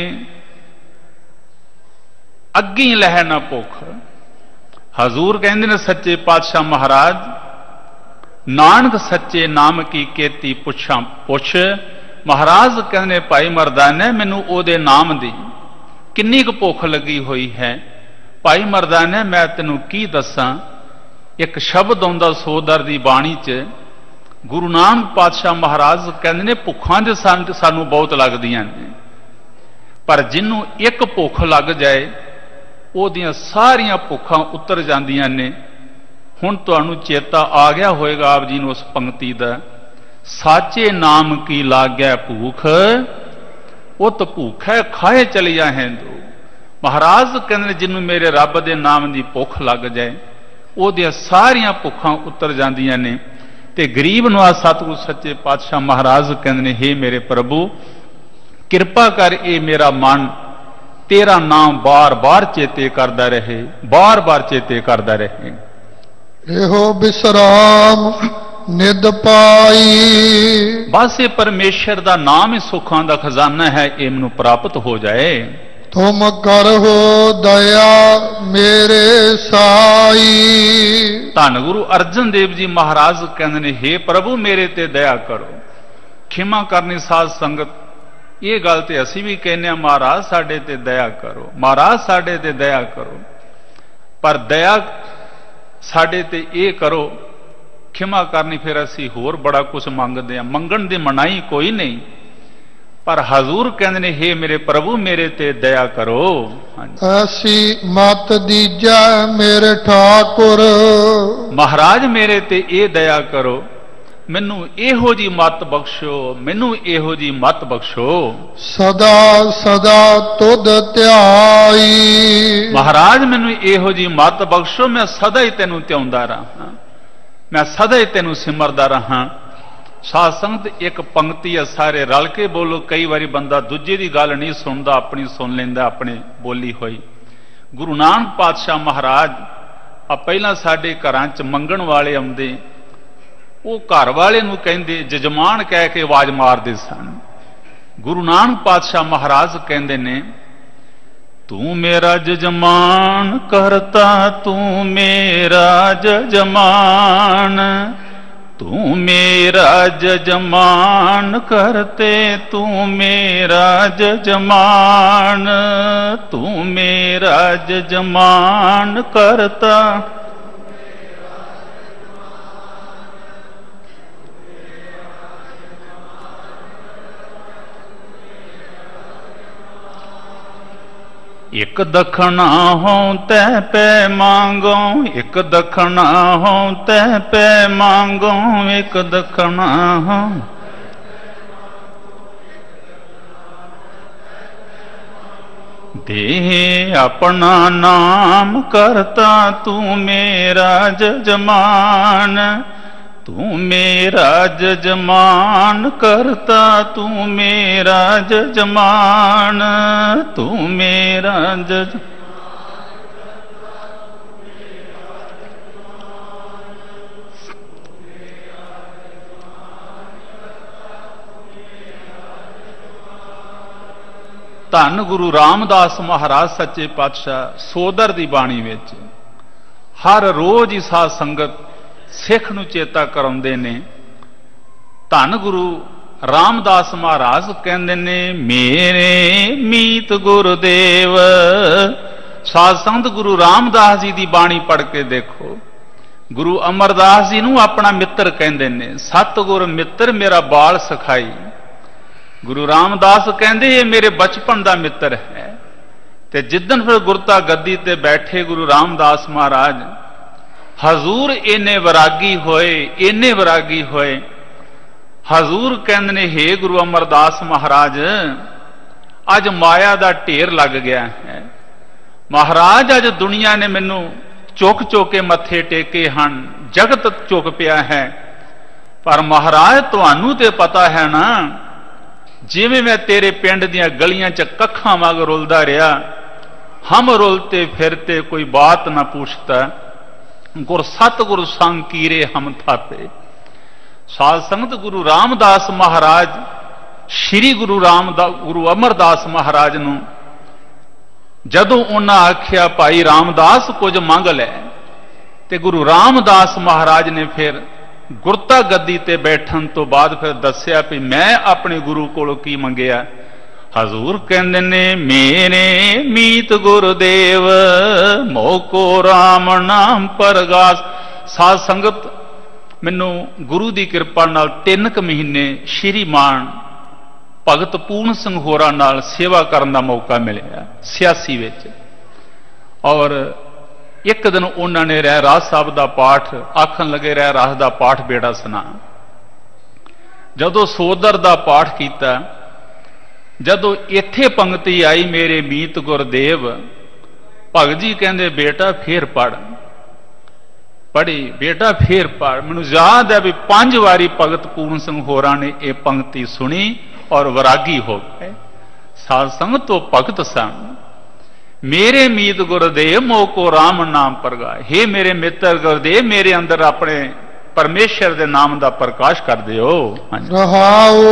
ਅੱਗੀ ਲਹਿ ਨਾ ਭੁੱਖ। ਹਜ਼ੂਰ ਕਹਿੰਦੇ ਨੇ, ਸੱਚੇ ਪਾਤਸ਼ਾਹ ਮਹਾਰਾਜ ਨਾਨਕ ਸੱਚੇ ਨਾਮ ਕੀ ਕੀਤੀ ਪੁੱਛਾਂ ਪੁੱਛ। ਮਹਾਰਾਜ ਕਹਿੰਦੇ ਨੇ, ਭਾਈ ਮਰਦਾਨੇ ਮੈਨੂੰ ਉਹਦੇ ਨਾਮ ਦੀ ਕਿੰਨੀ ਕੁ ਭੁੱਖ ਲੱਗੀ ਹੋਈ ਹੈ। ਭਾਈ ਮਰਦਾਨੇ ਮੈਂ ਤੈਨੂੰ ਕੀ ਦੱਸਾਂ। ਇੱਕ ਸ਼ਬਦ ਆਉਂਦਾ ਸੋਦਰ ਦੀ ਬਾਣੀ 'ਚ, ਗੁਰੂ ਨਾਨਕ ਪਾਤਸ਼ਾਹ ਮਹਾਰਾਜ ਕਹਿੰਦੇ ਨੇ, ਭੁੱਖਾਂ ਦੇ ਸਾਨੂੰ ਬਹੁਤ ਲੱਗਦੀਆਂ ਨੇ, ਪਰ ਜਿਹਨੂੰ ਇੱਕ ਭੁੱਖ ਲੱਗ ਜਾਏ ਉਹਦੀਆਂ ਸਾਰੀਆਂ ਭੁੱਖਾਂ ਉਤਰ ਜਾਂਦੀਆਂ ਨੇ। ਹੁਣ ਤੁਹਾਨੂੰ ਚੇਤਾ ਆ ਗਿਆ ਹੋਏਗਾ ਆਪ ਜੀ ਨੂੰ ਉਸ ਪੰਕਤੀ ਦਾ, ਸਾਚੇ ਨਾਮ ਕੀ ਲਾਗੈ ਭੂਖ, ਉਤ ਭੂਖੈ ਖਾਏ ਚਲਿਆ ਹੈਂਦੂ। ਮਹਾਰਾਜ ਕਹਿੰਦੇ ਨੇ, ਜਿਹਨੂੰ ਮੇਰੇ ਰੱਬ ਦੇ ਨਾਮ ਦੀ ਭੁੱਖ ਲੱਗ ਜਾਏ, ਉਹਦੀਆਂ ਸਾਰੀਆਂ ਭੁੱਖਾਂ ਉਤਰ ਜਾਂਦੀਆਂ ਨੇ। ਤੇ ਗਰੀਬ ਨਵਾਜ਼ ਸਤਿਗੁਰੂ ਸੱਚੇ ਪਾਤਸ਼ਾਹ ਮਹਾਰਾਜ ਕਹਿੰਦੇ ਨੇ, ਹੇ ਮੇਰੇ ਪ੍ਰਭੂ ਕਿਰਪਾ ਕਰ, ਇਹ ਮੇਰਾ ਮਨ ਤੇਰਾ ਨਾਮ ਬਾਰ ਬਾਰ ਚੇਤੇ ਕਰਦਾ ਰਹੇ, ਬਾਰ ਬਾਰ ਚੇਤੇ ਕਰਦਾ ਰਹੇ। ਇਹੋ ਬਿਸਰਾਮ ਨਿਦ ਪਾਈ। ਬਸ ਇਹ ਪਰਮੇਸ਼ਰ ਦਾ ਨਾਮ ਹੀ ਸੁੱਖਾਂ ਦਾ ਖਜ਼ਾਨਾ ਹੈ, ਇਹ ਮੈਨੂੰ ਪ੍ਰਾਪਤ ਹੋ ਜਾਏ। ਤੁਮ ਕਰਹੁ ਦਇਆ ਮੇਰੇ ਸਾਈ। ਧੰਨ ਗੁਰੂ ਅਰਜਨ ਦੇਵ ਜੀ ਮਹਾਰਾਜ ਕਹਿੰਦੇ ਨੇ, ਹੇ ਪ੍ਰਭੂ ਮੇਰੇ ਤੇ ਦਇਆ ਕਰੋ। ਖਿਮਾ ਕਰਨੀ ਸਾਧ ਸੰਗਤ, ਇਹ ਗੱਲ ਤੇ ਅਸੀਂ ਵੀ ਕਹਿੰਦੇ ਹਾਂ, ਮਹਾਰਾਜ ਸਾਡੇ ਤੇ ਦਇਆ ਕਰੋ, ਮਹਾਰਾਜ ਸਾਡੇ ਤੇ ਦਇਆ ਕਰੋ। ਪਰ ਦਇਆ ਸਾਡੇ ਤੇ ਇਹ ਕਰੋ, ਖਿਮਾ ਕਰਨੀ ਫਿਰ ਅਸੀਂ ਹੋਰ ਬੜਾ ਕੁਝ ਮੰਗਦੇ ਹਾਂ। ਮੰਗਣ ਦੀ ਮਨਾਹੀ ਕੋਈ ਨਹੀਂ, पर हजूर कहते ने हे मेरे प्रभु मेरे ते दया करो। ऐसी मत दीजा मेरे ठाकुर, महाराज मेरे ते ये दया करो, मैनू एहो जी मत बख्शो, मैनू एहो जी मत बख्शो। सदा सदा तुद ध्याई, महाराज मैनू एहो जी मत बख्शो, मैं सदा ही तेनू ध्याउंदा रहा, मैं सदा ही तेनू सिमरदा रहा। साध संगत एक पंक्ति है, सारे रल के बोलो। कई बारी बंदा दूजे की गल नहीं सुनता, अपनी सुन लेंदा, अपनी बोली हुई। गुरु नानक पातशाह महाराज आ पहला साडे घरां च मंगण वाले आउंदे, वो घर वाले नूं कहंदे जजमान कह के आवाज मारदे सन। गुरु नानक पातशाह महाराज कहंदे ने तू मेरा जजमान करता, तू मेरा जजमान, तू मेरा जजमान करते, तू मेरा जजमान, तू मेरा जजमान करता। एक दखना हो तह पे मांगो, एक दखना हो तह पे मांगो, एक दखना हो। दे अपना नाम करता, तू मेरा जजमान, तू मेरा जजमान करता, तू मेरा जजमान, तू मेरा जज। धन गुरु रामदास महाराज सच्चे पातशाह सोदर की बाणी विच हर रोज ही साध संगत सिख नूं चेता कराउंदे ने। धन गुरु रामदास महाराज कहंदे ने मेरे मीत गुरुदेव। साध संगत गुरु रामदास जी की बाणी पढ़ के देखो। गुरु अमरदास जी नूं अपना मित्र कहंदे ने। सतगुर मित्र मेरा बाल सखाई। गुरु रामदास कहंदे ये मेरे बचपन का मित्र है। ते जिदन फिर गुरता गद्दी ते बैठे गुरु रामदास महाराज हजूर इन्ने वैरागी होए, इन्ने वैरागी होए। हजूर कहंदे ने हे गुरु अमरदास महाराज अज माया का ढेर लग गया है। महाराज अज दुनिया ने मैनू चुक चुक के मत्थे टेके हन, जगत चुक पिया है। पर महाराज तुहानू ते पता है ना जिवें मैं तेरे पिंड दियां गलियां च कखां वांग रुलदा रहा, हम रुलते फिरते कोई बात ना पूछता। गुर सतगुरु संग कीरे हम थापे। साध संगत गुरु रामदास महाराज श्री गुरु रामदास गुरु अमरदास महाराज नूं जदों उन्हां आख्या भाई रामदास कुछ मंग लै, ते गुरु रामदास महाराज ने फिर गुरता गद्दी ते बैठन तो बाद फिर दस्या भी मैं अपने गुरु कोलों की मंगिया। हजूर कहंदे ने मेरे मीत गुरुदेव मोको राम नाम परगास। साध संगत मैनू गुरु की कृपा नाल तीन क महीने श्रीमान भगत पूर्ण ਸਿੰਘ ਹੋਰਾਂ नाल सेवा करने का मौका मिलिया सियासी विच। और एक दिन उन्होंने रह राज साहब का पाठ आखन लगे रह राज का पाठ बेड़ा सुना। जदों सोदर का पाठ किया, जदों इत्थे पंक्ति आई मेरे मीत गुरदेव, भगत जी कहंदे बेटा फिर पढ़। पढ़ी बेटा फिर पढ़। मैनूं याद है भी पांच वारी भगत पूर्ण ਸਿੰਘ होरां ने यह पंक्ति सुनी और वैरागी हो गए। साध संगत तो भगत सन। मेरे मीत गुरुदेव मोको राम नाम प्रगाय। हे मेरे मित्र गुरुदेव मेरे अंदर अपने परमेश्वर के नाम का प्रकाश कर दिओ। रहाओ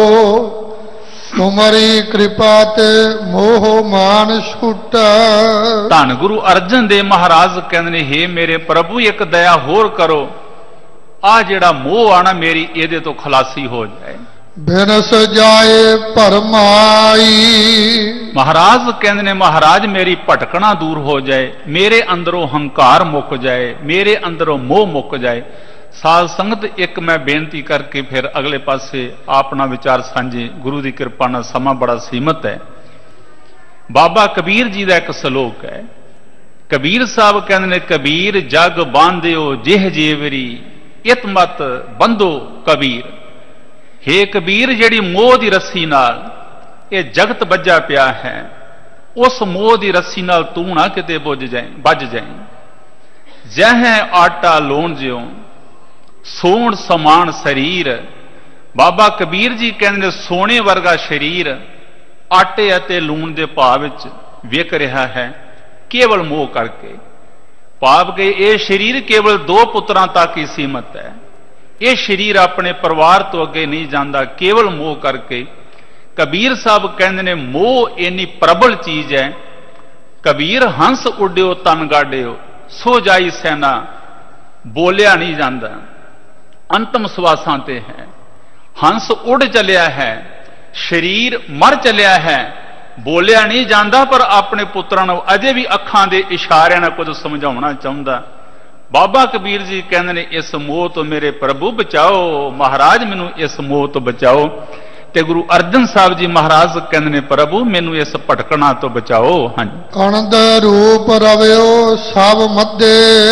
तुमरी कृपा ते मोह मान छुटा। धन गुरु अर्जन देव महाराज कहते ने हे मेरे प्रभु एक दया होर करो, आ जेड़ा मोह आना मेरी एदे तो खलासी हो जाए। बिनस जाए परमाई। महाराज कहते ने महाराज मेरी भटकना दूर हो जाए, मेरे अंदरों हंकार मुक जाए, मेरे अंदरों मोह मुक जाए। ਸਾਧ ਸੰਗਤ, ਇੱਕ ਮੈਂ ਬੇਨਤੀ ਕਰਕੇ ਫਿਰ ਅਗਲੇ ਪਾਸੇ ਆਪਣਾ ਵਿਚਾਰ ਸਾਂਝੇ, ਗੁਰੂ ਦੀ ਕਿਰਪਾ ਨਾਲ ਸਮਾਂ ਬੜਾ ਸੀਮਤ ਹੈ। ਬਾਬਾ ਕਬੀਰ ਜੀ ਦਾ ਇੱਕ ਸ਼ਲੋਕ ਹੈ। ਕਬੀਰ ਸਾਹਿਬ ਕਹਿੰਦੇ ਨੇ, ਕਬੀਰ ਜਗ ਬਾਂਧਿਓ ਜਿਹ ਜੀਵਰੀ ਇਤ ਮਤ ਬੰਧੋ ਕਬੀਰ। ਹੇ ਕਬੀਰ, ਜਿਹੜੀ ਮੋਹ ਦੀ ਰੱਸੀ ਨਾਲ ਇਹ ਜਗਤ ਬੱਝਾ ਪਿਆ ਹੈ, ਉਸ ਮੋਹ ਦੀ ਰੱਸੀ ਨਾਲ ਤੂੰ ਨਾ ਕਿਤੇ ਬੁੱਝ ਜਾਏ ਬੱਝ ਜਾਏ। ਜਹ ਆਟਾ ਲੋਣ ਜਿਉ ਸੋਹਣ ਸਮਾਨ ਸਰੀਰ। ਬਾਬਾ ਕਬੀਰ ਜੀ ਕਹਿੰਦੇ ਨੇ, ਸੋਨੇ ਵਰਗਾ ਸਰੀਰ ਆਟੇ ਅਤੇ ਲੂਣ ਦੇ ਭਾਅ ਵਿੱਚ ਵਿਕ ਰਿਹਾ ਹੈ, ਕੇਵਲ ਮੋਹ ਕਰਕੇ। ਭਾਵ ਕਿ ਇਹ ਸਰੀਰ ਕੇਵਲ ਦੋ ਪੁੱਤਰਾਂ ਤੱਕ ਹੀ ਸੀਮਤ ਹੈ। ਇਹ ਸਰੀਰ ਆਪਣੇ ਪਰਿਵਾਰ ਤੋਂ ਅੱਗੇ ਨਹੀਂ ਜਾਂਦਾ, ਕੇਵਲ ਮੋਹ ਕਰਕੇ। ਕਬੀਰ ਸਾਹਿਬ ਕਹਿੰਦੇ ਨੇ, ਮੋਹ ਇੰਨੀ ਪ੍ਰਬਲ ਚੀਜ਼ ਹੈ। ਕਬੀਰ ਹੰਸ ਉੱਡਿਓ ਤਨ ਗਾਡਿਓ ਸੋ ਜਾਈ ਸੈਨਾ। ਬੋਲਿਆ ਨਹੀਂ ਜਾਂਦਾ, ਅੰਤਮ ਸਵਾਸਾਂ ਤੇ ਹੈ। ਹੰਸ ਉੱਡ ਚੱਲਿਆ ਹੈ, ਸਰੀਰ ਮਰ ਚੱਲਿਆ ਹੈ, ਬੋਲਿਆ ਨਹੀਂ ਜਾਂਦਾ, ਪਰ ਆਪਣੇ ਪੁੱਤਰਾਂ ਨੂੰ ਅਜੇ ਵੀ ਅੱਖਾਂ ਦੇ ਇਸ਼ਾਰਿਆਂ ਨਾਲ ਕੁਝ ਸਮਝਾਉਣਾ ਚਾਹੁੰਦਾ। ਬਾਬਾ ਕਬੀਰ ਜੀ ਕਹਿੰਦੇ ਨੇ, ਇਸ ਮੋਹ ਤੋਂ ਮੇਰੇ ਪ੍ਰਭੂ ਬਚਾਓ, ਮਹਾਰਾਜ ਮੈਨੂੰ ਇਸ ਮੋਹ ਤੋਂ ਬਚਾਓ। ਤੇ ਗੁਰੂ ਅਰਜਨ ਸਾਹਿਬ ਜੀ ਮਹਾਰਾਜ ਕਹਿੰਦੇ ਨੇ, ਪ੍ਰਭੂ ਮੈਨੂੰ ਇਸ ਭਟਕਣਾ ਤੋਂ ਬਚਾਓ। ਹਾਂਜੀ। ਅਨੰਦ ਰੂਪ ਰਵਿਓ ਸਭ ਮੱਧੇ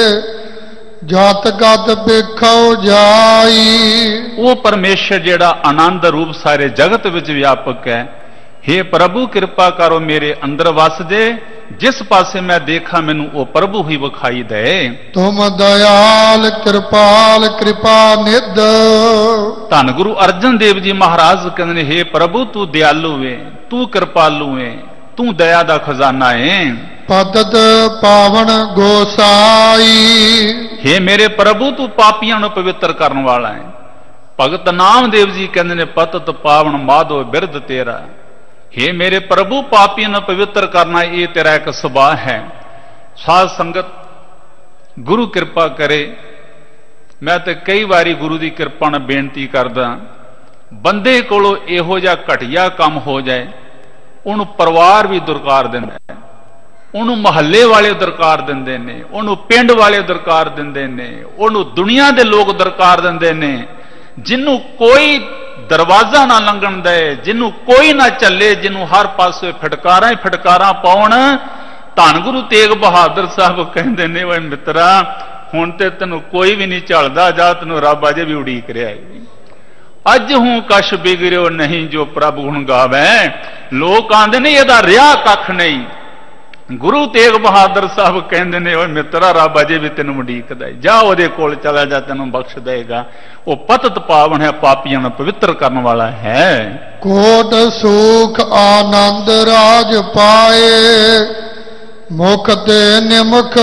ਜਤ ਗਤ ਵੇਖੋ ਜਾਈ। ਉਹ ਪਰਮੇਸ਼ਰ ਜਿਹੜਾ ਆਨੰਦ ਰੂਪ ਸਾਰੇ ਜਗਤ ਵਿੱਚ ਵਿਆਪਕ ਹੈ, हे ਪ੍ਰਭੂ ਕਿਰਪਾ ਕਰੋ ਮੇਰੇ ਅੰਦਰ ਵਸ ਜੇ, ਜਿਸ ਪਾਸੇ ਮੈਂ ਦੇਖਾਂ ਮੈਨੂੰ ਉਹ ਪ੍ਰਭੂ ਹੀ ਵਿਖਾਈ ਦੇ। ਤੁਮ ਦਇਆਲ ਕਿਰਪਾਲ ਕਿਰਪਾ ਨਿਧ। ਧੰਨ ਗੁਰੂ ਅਰਜਨ ਦੇਵ ਜੀ ਮਹਾਰਾਜ ਕਹਿੰਦੇ ਨੇ, हे ਪ੍ਰਭੂ ਤੂੰ ਦਿਆਲੂ ਏ, ਤੂੰ ਕਿਰਪਾਲੂ ਏ, ਤੂੰ ਦਇਆ ਦਾ ਖਜ਼ਾਨਾ ਏ। ਪਤਤ ਪਾਵਨ ਗੋਸਾਈ। हे ਮੇਰੇ ਪ੍ਰਭੂ ਤੂੰ ਪਾਪੀਆਂ ਨੂੰ ਪਵਿੱਤਰ ਕਰਨ ਵਾਲਾ ਹੈ। ਭਗਤ ਨਾਮਦੇਵ ਜੀ ਕਹਿੰਦੇ ਨੇ, ਪਤਤ ਪਾਵਨ ਮਾਧੋ ਬਿਰਧ ਤੇਰਾ। हे ਮੇਰੇ ਪ੍ਰਭੂ ਪਾਪੀਆਂ ਨੂੰ ਪਵਿੱਤਰ ਕਰਨਾ ਇਹ ਤੇਰਾ ਇੱਕ ਸੁਭਾਅ ਹੈ। ਸਾਧ ਸੰਗਤ, ਗੁਰੂ ਕਿਰਪਾ ਕਰੇ। ਮੈਂ ਤੇ ਕਈ ਵਾਰੀ ਗੁਰੂ ਦੀ ਕਿਰਪਾ ਨਾਲ ਬੇਨਤੀ ਕਰਦਾ, ਬੰਦੇ ਕੋਲੋਂ ਇਹੋ ਜਿਹਾ ਘਟੀਆ ਕੰਮ ਹੋ ਜਾਏ, ਉਹਨੂੰ ਪਰਿਵਾਰ ਵੀ ਦੁਰਕਾਰ ਦਿੰਦਾ ਹੈ, ਉਹਨੂੰ ਮਹੱਲੇ ਵਾਲੇ ਦਰਕਾਰ ਦਿੰਦੇ ਨੇ, ਉਹਨੂੰ ਪਿੰਡ ਵਾਲੇ ਦਰਕਾਰ ਦਿੰਦੇ ਨੇ, ਉਹਨੂੰ ਦੁਨੀਆ ਦੇ ਲੋਕ ਦਰਕਾਰ ਦਿੰਦੇ ਨੇ। ਜਿਹਨੂੰ ਕੋਈ ਦਰਵਾਜ਼ਾ ਨਾ ਲੰਘਣ ਦੇ, ਜਿਹਨੂੰ ਕੋਈ ਨਾ ਚੱਲੇ, ਜਿਹਨੂੰ ਹਰ ਪਾਸੇ ਫਟਕਾਰਾਂ ਹੀ ਫਟਕਾਰਾਂ ਪਾਉਣ। ਧੰਨ ਗੁਰੂ ਤੇਗ ਬਹਾਦਰ ਸਾਹਿਬ ਕਹਿੰਦੇ ਨੇ, ਓਏ ਮਿੱਤਰਾ, ਹੁਣ ਤੇ ਤੈਨੂੰ ਕੋਈ ਵੀ ਨਹੀਂ ਝਲਦਾ, ਜਾ ਤੈਨੂੰ ਰੱਬ ਅਜੇ ਵੀ ਉਡੀਕ ਰਿਹਾ ਹੈ। ਅੱਜ ਹੂੰ ਕਛ ਬਿਗੜਿਓ ਨਹੀਂ ਜੋ ਪ੍ਰਭੂ ਹੁਣ ਗਾਵੇ। ਲੋਕ ਆਂਦੇ ਨੇ ਇਹਦਾ ਰਿਹਾ ਕੱਖ ਨਹੀਂ। ਗੁਰੂ ਤੇਗ ਬਹਾਦਰ ਸਾਹਿਬ ਕਹਿੰਦੇ ਨੇ, ਓਏ ਮਿੱਤਰਾ, ਰੱਬ ਅਜੇ ਵੀ ਤੈਨੂੰ ਉਡੀਕਦਾ, ਜਾ ਉਹਦੇ ਕੋਲ ਚਲਾ ਜਾ, ਤੈਨੂੰ ਬਖਸ਼ ਦੇਗਾ। ਉਹ ਪਤਤ ਪਾਵਨ ਹੈ, ਪਾਪੀਆਂ ਨੂੰ ਪਵਿੱਤਰ ਕਰਨ ਵਾਲਾ ਹੈ। ਕੋਟ ਸੁਖ ਆਨੰਦ ਰਾਜ ਪਾਏ ਮੁਖ ਤੇ ਨਿਮਖ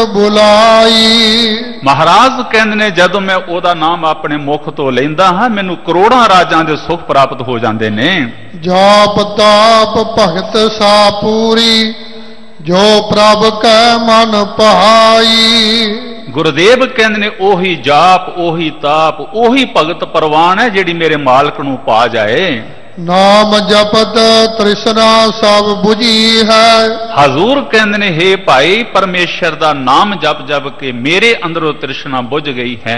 ਬੁਲਾਈ। ਮਹਾਰਾਜ ਕਹਿੰਦੇ ਨੇ, ਜਦੋਂ ਮੈਂ ਉਹਦਾ ਨਾਮ ਆਪਣੇ ਮੁਖ ਤੋਂ ਲੈਂਦਾ ਹਾਂ, ਮੈਨੂੰ ਕਰੋੜਾਂ ਰਾਜਾਂ ਦੇ ਸੁਖ ਪ੍ਰਾਪਤ ਹੋ ਜਾਂਦੇ ਨੇ। ਜਾਪ ਤਾਪ ਭਗਤ ਸਾ ਪੂਰੀ ਜੋ ਪ੍ਰਭ ਕੈ ਮਨ ਭਾਈ। ਗੁਰਦੇਵ ਕਹਿੰਦੇ ਨੇ, ਉਹੀ ਜਾਪ, ਉਹੀ ਤਾਪ, ਉਹੀ ਭਗਤ ਪ੍ਰਵਾਨ ਹੈ ਜਿਹੜੀ ਮੇਰੇ ਮਾਲਕ ਨੂੰ ਪਾ ਜਾਏ। ਨਾਮ ਜਪਤ ਤ੍ਰਿਸ਼ਨਾ ਸਭ 부ਜੀ ਹੈ। ਹਜ਼ੂਰ ਕਹਿੰਦੇ ਨੇ, ਹੇ ਭਾਈ, ਪਰਮੇਸ਼ਰ ਦਾ ਨਾਮ ਜਪ ਜਪ ਕੇ ਮੇਰੇ ਅੰਦਰੋਂ ਤ੍ਰਿਸ਼ਨਾ ਬੁਝ ਗਈ ਹੈ।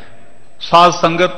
ਸਾਧ ਸੰਗਤ,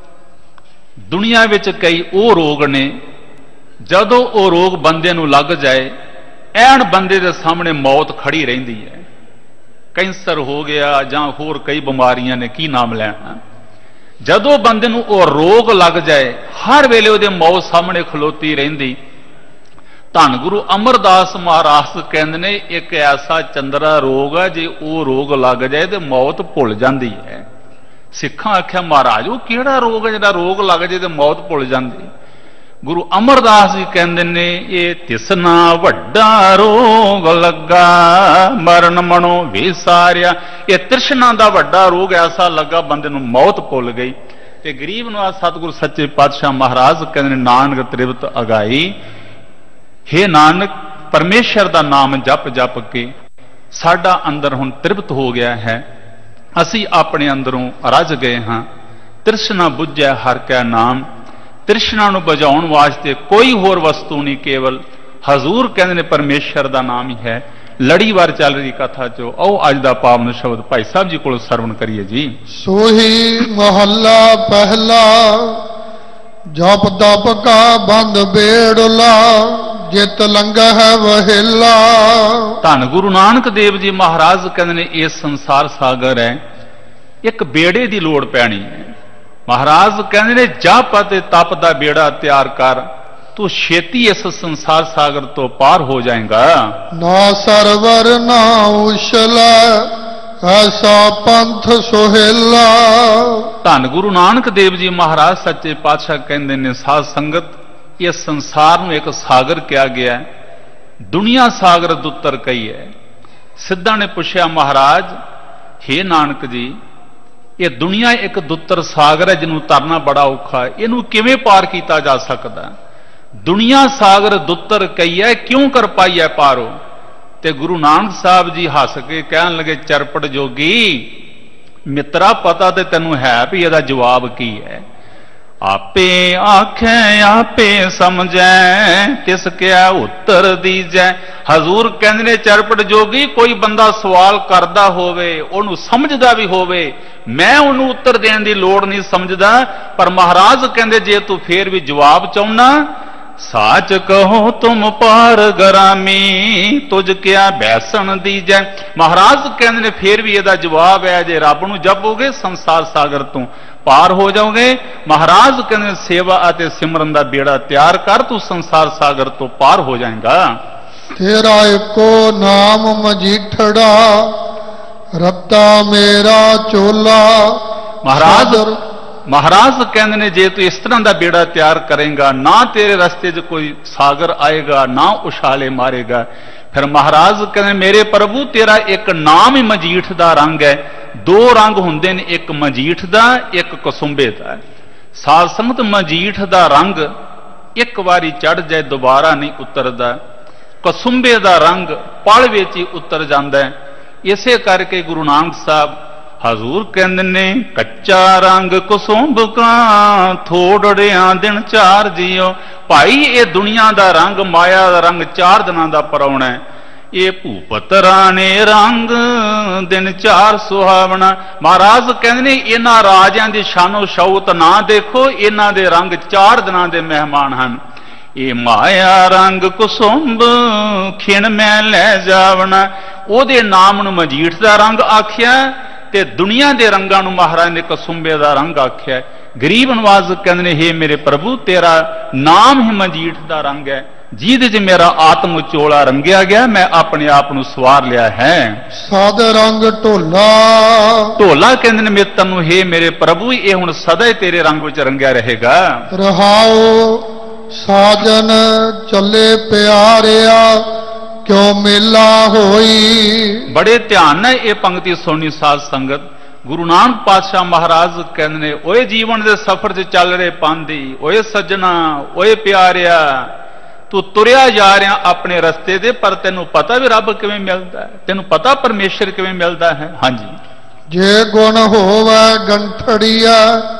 ਦੁਨੀਆ ਵਿੱਚ ਕਈ ਉਹ ਰੋਗ ਨੇ, ਜਦੋਂ ਉਹ ਰੋਗ ਬੰਦੇ ਨੂੰ ਲੱਗ ਜਾਏ, ਐਨ ਬੰਦੇ ਦੇ ਸਾਹਮਣੇ ਮੌਤ ਖੜੀ ਰਹਿੰਦੀ ਹੈ। ਕੈਂਸਰ ਹੋ ਗਿਆ ਜਾਂ ਹੋਰ ਕਈ ਬਿਮਾਰੀਆਂ ਨੇ, ਕੀ ਨਾਮ ਲੈਣਾ। ਜਦੋਂ ਬੰਦੇ ਨੂੰ ਉਹ ਰੋਗ ਲੱਗ ਜਾਏ, ਹਰ ਵੇਲੇ ਉਹਦੇ ਮੌਤ ਸਾਹਮਣੇ ਖਲੋਤੀ ਰਹਿੰਦੀ। ਧੰਨ ਗੁਰੂ ਅਮਰਦਾਸ ਮਹਾਰਾਜ ਕਹਿੰਦੇ ਨੇ, ਇੱਕ ਐਸਾ ਚੰਦਰਾ ਰੋਗ ਹੈ, ਜੇ ਉਹ ਰੋਗ ਲੱਗ ਜਾਏ ਤੇ ਮੌਤ ਭੁੱਲ ਜਾਂਦੀ ਹੈ। ਸਿੱਖਾਂ ਆਖਿਆ, ਮਹਾਰਾਜ ਉਹ ਕਿਹੜਾ ਰੋਗ ਹੈ ਜਿਹੜਾ ਰੋਗ ਲੱਗ ਜਾਏ ਤੇ ਮੌਤ ਭੁੱਲ ਜਾਂਦੀ। ਗੁਰੂ ਅਮਰਦਾਸ ਜੀ ਕਹਿੰਦੇ ਨੇ, ਇਹ ਤਿਸਨਾ ਵੱਡਾ ਰੋਗ ਲੱਗਾ ਮਰਨ ਮਨੋ ਵਿਸਾਰਿਆ। ਇਹ ਤ੍ਰਿਸ਼ਨਾ ਦਾ ਵੱਡਾ ਰੋਗ ਐਸਾ ਲੱਗਾ, ਬੰਦੇ ਨੂੰ ਮੌਤ ਭੁੱਲ ਗਈ। ਤੇ ਗਰੀਬ ਨੂੰ ਆ ਸਤਿਗੁਰੂ ਸੱਚੇ ਪਾਤਸ਼ਾਹ ਮਹਾਰਾਜ ਕਹਿੰਦੇ ਨੇ, ਨਾਨਕ ਤ੍ਰਿਪਤ ਅਗਾਈ। ਹੇ ਨਾਨਕ, ਪਰਮੇਸ਼ਰ ਦਾ ਨਾਮ ਜਪ ਜਪ ਕੇ ਸਾਡਾ ਅੰਦਰ ਹੁਣ ਤ੍ਰਿਪਤ ਹੋ ਗਿਆ ਹੈ। ਅਸੀਂ ਆਪਣੇ ਅੰਦਰੋਂ ਰੱਜ ਗਏ ਹਾਂ। ਤ੍ਰਿਸ਼ਨਾ ਬੁੱਝੈ ਹਰਿ ਕੈ ਨਾਮ। ਤ੍ਰਿਸ਼ਨਾ ਨੂੰ ਬੁਝਾਉਣ ਵਾਸਤੇ ਕੋਈ ਹੋਰ ਵਸਤੂ ਨਹੀਂ, ਕੇਵਲ ਹਜ਼ੂਰ ਕਹਿੰਦੇ ਨੇ ਪਰਮੇਸ਼ਰ ਦਾ ਨਾਮ ਹੀ ਹੈ। ਲੜੀਵਾਰ ਚੱਲ ਰਹੀ ਕਥਾ ਚੋਂ ਆਓ ਅੱਜ ਦਾ ਪਾਵਨ ਸ਼ਬਦ ਭਾਈ ਸਾਹਿਬ ਜੀ ਕੋਲ ਸਰਵਣ ਕਰੀਏ ਜੀ। ਸੋਹੀ ਮਹੱਲਾ ਪਹਿਲਾ, ਜਪ ਤਪ ਕਾ ਬੰਦ ਬੇੜਲਾ, ਜਿਤ ਲੰਘੈ ਵਹੇਲਾ। ਧੰਨ ਗੁਰੂ ਨਾਨਕ ਦੇਵ ਜੀ ਮਹਾਰਾਜ ਕਹਿੰਦੇ ਨੇ ਇਹ ਸੰਸਾਰ ਸਾਗਰ ਹੈ, ਇੱਕ ਬੇੜੇ ਦੀ ਲੋੜ ਪੈਣੀ ਹੈ। ਮਹਾਰਾਜ ਕਹਿੰਦੇ ਨੇ ਜਪ ਅਤੇ ਤਪ ਦਾ ਬੇੜਾ ਤਿਆਰ ਕਰ, ਤੂੰ ਛੇਤੀ ਇਸ ਸੰਸਾਰ ਸਾਗਰ ਤੋਂ ਪਾਰ ਹੋ ਜਾਏਗਾ। ਨਾ ਸਰਵਰ ਨਾ ਉਛਲਾ, ਐਸਾ ਪੰਥ ਸੁਹੇਲਾ। ਧੰਨ ਗੁਰੂ ਨਾਨਕ ਦੇਵ ਜੀ ਮਹਾਰਾਜ ਸੱਚੇ ਪਾਤਸ਼ਾਹ ਕਹਿੰਦੇ ਨੇ ਸਾਧ ਸੰਗਤ, ਇਸ ਸੰਸਾਰ ਨੂੰ ਇੱਕ ਸਾਗਰ ਕਿਹਾ ਗਿਆ, ਦੁਨੀਆ ਸਾਗਰ ਦੁੱਤਰ ਕਹੀ ਹੈ। ਸਿੱਧਾਂ ਨੇ ਪੁੱਛਿਆ ਮਹਾਰਾਜ, ਹੇ ਨਾਨਕ ਜੀ, ਇਹ ਦੁਨੀਆ ਇੱਕ ਦੁੱਤਰ ਸਾਗਰ ਹੈ ਜਿਹਨੂੰ ਤਰਨਾ ਬੜਾ ਔਖਾ ਹੈ, ਇਹਨੂੰ ਕਿਵੇਂ ਪਾਰ ਕੀਤਾ ਜਾ ਸਕਦਾ? ਦੁਨੀਆ ਸਾਗਰ ਦੁੱਤਰ ਕਹੀ ਹੈ, ਕਿਉਂ ਕਰ ਪਾਈ ਹੈ ਪਾਰੋ? ਤੇ ਗੁਰੂ ਨਾਨਕ ਸਾਹਿਬ ਜੀ ਹੱਸ ਕੇ ਕਹਿਣ ਲੱਗੇ, ਚਰਪਟ ਜੋਗੀ ਮਿੱਤਰਾ, ਪਤਾ ਤੇ ਤੈਨੂੰ ਹੈ ਵੀ ਇਹਦਾ ਜਵਾਬ ਕੀ ਹੈ। ਆਪੇ ਆਖੈ ਆਪੇ ਸਮਝੈ, ਤਿਸ ਕਿਆ ਉੱਤਰ ਦੀਜੈ। ਹਜ਼ੂਰ ਕਹਿੰਦੇ ਨੇ ਚਰਪਟ ਜੋਗੀ, ਕੋਈ ਬੰਦਾ ਸਵਾਲ ਕਰਦਾ ਹੋਵੇ, ਉਹਨੂੰ ਸਮਝਦਾ ਵੀ ਹੋਵੇ, ਮੈਂ ਉਹਨੂੰ ਉੱਤਰ ਦੇਣ ਦੀ ਲੋੜ ਨਹੀਂ ਸਮਝਦਾ, ਪਰ ਮਹਾਰਾਜ ਕਹਿੰਦੇ ਜੇ ਤੂੰ ਫੇਰ ਵੀ ਜਵਾਬ ਚਾਹੁੰਨਾ, ਸਾਚ ਕਹੋ ਤੁਮ ਪਾਰ ਗਰਾਮੀ, ਤੁਝ ਕਿਆ ਬੈਸਣ ਦੀਜੈ। ਮਹਾਰਾਜ ਕਹਿੰਦੇ ਨੇ ਫੇਰ ਵੀ ਇਹਦਾ ਜਵਾਬ ਹੈ, ਜੇ ਰੱਬ ਨੂੰ ਜਪੋਗੇ ਸੰਸਾਰ ਸਾਗਰ ਤੋਂ ਪਾਰ ਹੋ ਜਾਓਗੇ। ਮਹਾਰਾਜ ਕਹਿੰਦੇ ਸੇਵਾ ਅਤੇ ਸਿਮਰਨ ਦਾ ਬੇੜਾ ਤਿਆਰ ਕਰ, ਤੂੰ ਸੰਸਾਰ ਸਾਗਰ ਤੋਂ ਪਾਰ ਹੋ ਜਾਏਗਾ। ਤੇਰਾ ਇੱਕੋ ਨਾਮ ਮਜੀਠੜਾ, ਰੱਤਾ ਮੇਰਾ ਚੋਲਾ। ਮਹਾਰਾਜ ਮਹਾਰਾਜ ਕਹਿੰਦੇ ਨੇ ਜੇ ਤੂੰ ਇਸ ਤਰ੍ਹਾਂ ਦਾ ਬੇੜਾ ਤਿਆਰ ਕਰੇਗਾ, ਨਾ ਤੇਰੇ ਰਸਤੇ 'ਚ ਕੋਈ ਸਾਗਰ ਆਏਗਾ, ਨਾ ਉਛਾਲੇ ਮਾਰੇਗਾ। ਫਿਰ ਮਹਾਰਾਜ ਕਹਿੰਦੇ ਮੇਰੇ ਪ੍ਰਭੂ, ਤੇਰਾ ਇੱਕ ਨਾਮ ਹੀ ਮਜੀਠ ਦਾ ਰੰਗ ਹੈ। ਦੋ ਰੰਗ ਹੁੰਦੇ ਨੇ, ਇੱਕ ਮਜੀਠ ਦਾ, ਇੱਕ ਕਸੁੰਬੇ ਦਾ। ਸਾਧ ਸੰਗਤ, ਮਜੀਠ ਦਾ ਰੰਗ ਇੱਕ ਵਾਰੀ ਚੜ ਜਾਏ ਦੁਬਾਰਾ ਨਹੀਂ ਉਤਰਦਾ, ਕਸੁੰਬੇ ਦਾ ਰੰਗ ਪਲ ਵਿੱਚ ਹੀ ਉਤਰ ਜਾਂਦਾ ਹੈ। ਇਸੇ ਕਰਕੇ ਗੁਰੂ ਨਾਨਕ ਸਾਹਿਬ ਹਜ਼ੂਰ ਕਹਿੰਦੇ ਨੇ, ਕੱਚਾ ਰੰਗ ਕੁਸੁੰਭ ਕਾ, ਥੋੜੜਿਆਂ ਦਿਨ ਚਾਰ ਜੀਓ। ਭਾਈ ਇਹ ਦੁਨੀਆ ਦਾ ਰੰਗ, ਮਾਇਆ ਦਾ ਰੰਗ ਚਾਰ ਦਿਨਾਂ ਦਾ ਪਰਾਉਣਾ ਹੈ। ਇਹ ਭੂਪਤ ਰਾਣੇ ਰੰਗ, ਦਿਨ ਚਾਰ ਸੁਹਾਵਣਾ। ਮਹਾਰਾਜ ਕਹਿੰਦੇ ਨੇ ਇਹਨਾਂ ਰਾਜਿਆਂ ਦੀ ਸ਼ਾਨੋ ਸ਼ੌਕਤ ਨਾ ਦੇਖੋ, ਇਹਨਾਂ ਦੇ ਰੰਗ ਚਾਰ ਦਿਨਾਂ ਦੇ ਮਹਿਮਾਨ ਹਨ। ਇਹ ਮਾਇਆ ਰੰਗ ਕੁਸੁੰਭ, ਖਿਣ ਮੈਂ ਲੈ ਜਾਵਣਾ। ਉਹਦੇ ਨਾਮ ਨੂੰ ਮਜੀਠ ਦਾ ਰੰਗ ਆਖਿਆ, ਤੇ ਦੁਨੀਆ ਦੇ ਰੰਗਾਂ ਨੂੰ ਮਹਾਰਾਜ ਨੇ ਕਸੁੰਬੇ ਦਾ ਰੰਗ ਆਖਿਆ। ਗਰੀਬ ਨਵਾਜ਼ ਕਹਿੰਦੇ ਨੇ, ਹੇ ਮੇਰੇ ਪ੍ਰਭੂ, ਤੇਰਾ ਨਾਮ ਹੀ ਮਜੀਠ ਦਾ ਰੰਗ ਹੈ, ਜਿਹਦੇ 'ਚ ਮੇਰਾ ਆਤਮ ਚੋਲਾ ਰੰਗਿਆ ਗਿਆ, ਮੈਂ ਆਪਣੇ ਆਪ ਨੂੰ ਸਵਾਰ ਲਿਆ ਹੈ। ਸਾਧ ਰੰਗ ਢੋਲਾ, ਢੋਲਾ ਕਹਿੰਦੇ ਨੇ ਮਿੱਤਰ ਨੂੰ, ਹੇ ਮੇਰੇ ਪ੍ਰਭੂ, ਇਹ ਹੁਣ ਸਦਾ ਹੀ ਤੇਰੇ ਰੰਗ ਵਿੱਚ ਰੰਗਿਆ ਰਹੇਗਾ। ਰਹਾਓ ਸਾਜਨ ਚੱਲੇ ਪਿਆਰਿਆ, ਕਿਉ ਮੇਲਾ ਹੋਈ। ਬੜੇ ਧਿਆਨ ਨਾਲ ਇਹ ਪੰਕਤੀ ਸੁਣਨੀ ਸਾਧ ਸੰਗਤ। ਗੁਰੂ ਨਾਨਕ ਪਾਤਸ਼ਾਹ ਮਹਾਰਾਜ ਕਹਿੰਦੇ ਨੇ, ਓਏ ਜੀਵਨ ਦੇ ਸਫ਼ਰ 'ਚ ਚੱਲ ਰਹੇ ਪਾਂਦੀ, ਓਏ ਸੱਜਣਾ, ਓਏ ਪਿਆਰਿਆ, ਤੂੰ ਤੁਰਿਆ ਜਾ ਰਿਹਾ ਆਪਣੇ ਰਸਤੇ ਦੇ, ਪਰ ਤੈਨੂੰ ਪਤਾ ਵੀ ਰੱਬ ਕਿਵੇਂ ਮਿਲਦਾ ਹੈ, ਤੈਨੂੰ ਪਤਾ ਪਰਮੇਸ਼ਰ ਕਿਵੇਂ ਮਿਲਦਾ ਹੈ। ਹਾਂਜੀ, ਜੇ ਗੁਣ ਹੋਵੇ ਗੰਠੜੀਆ,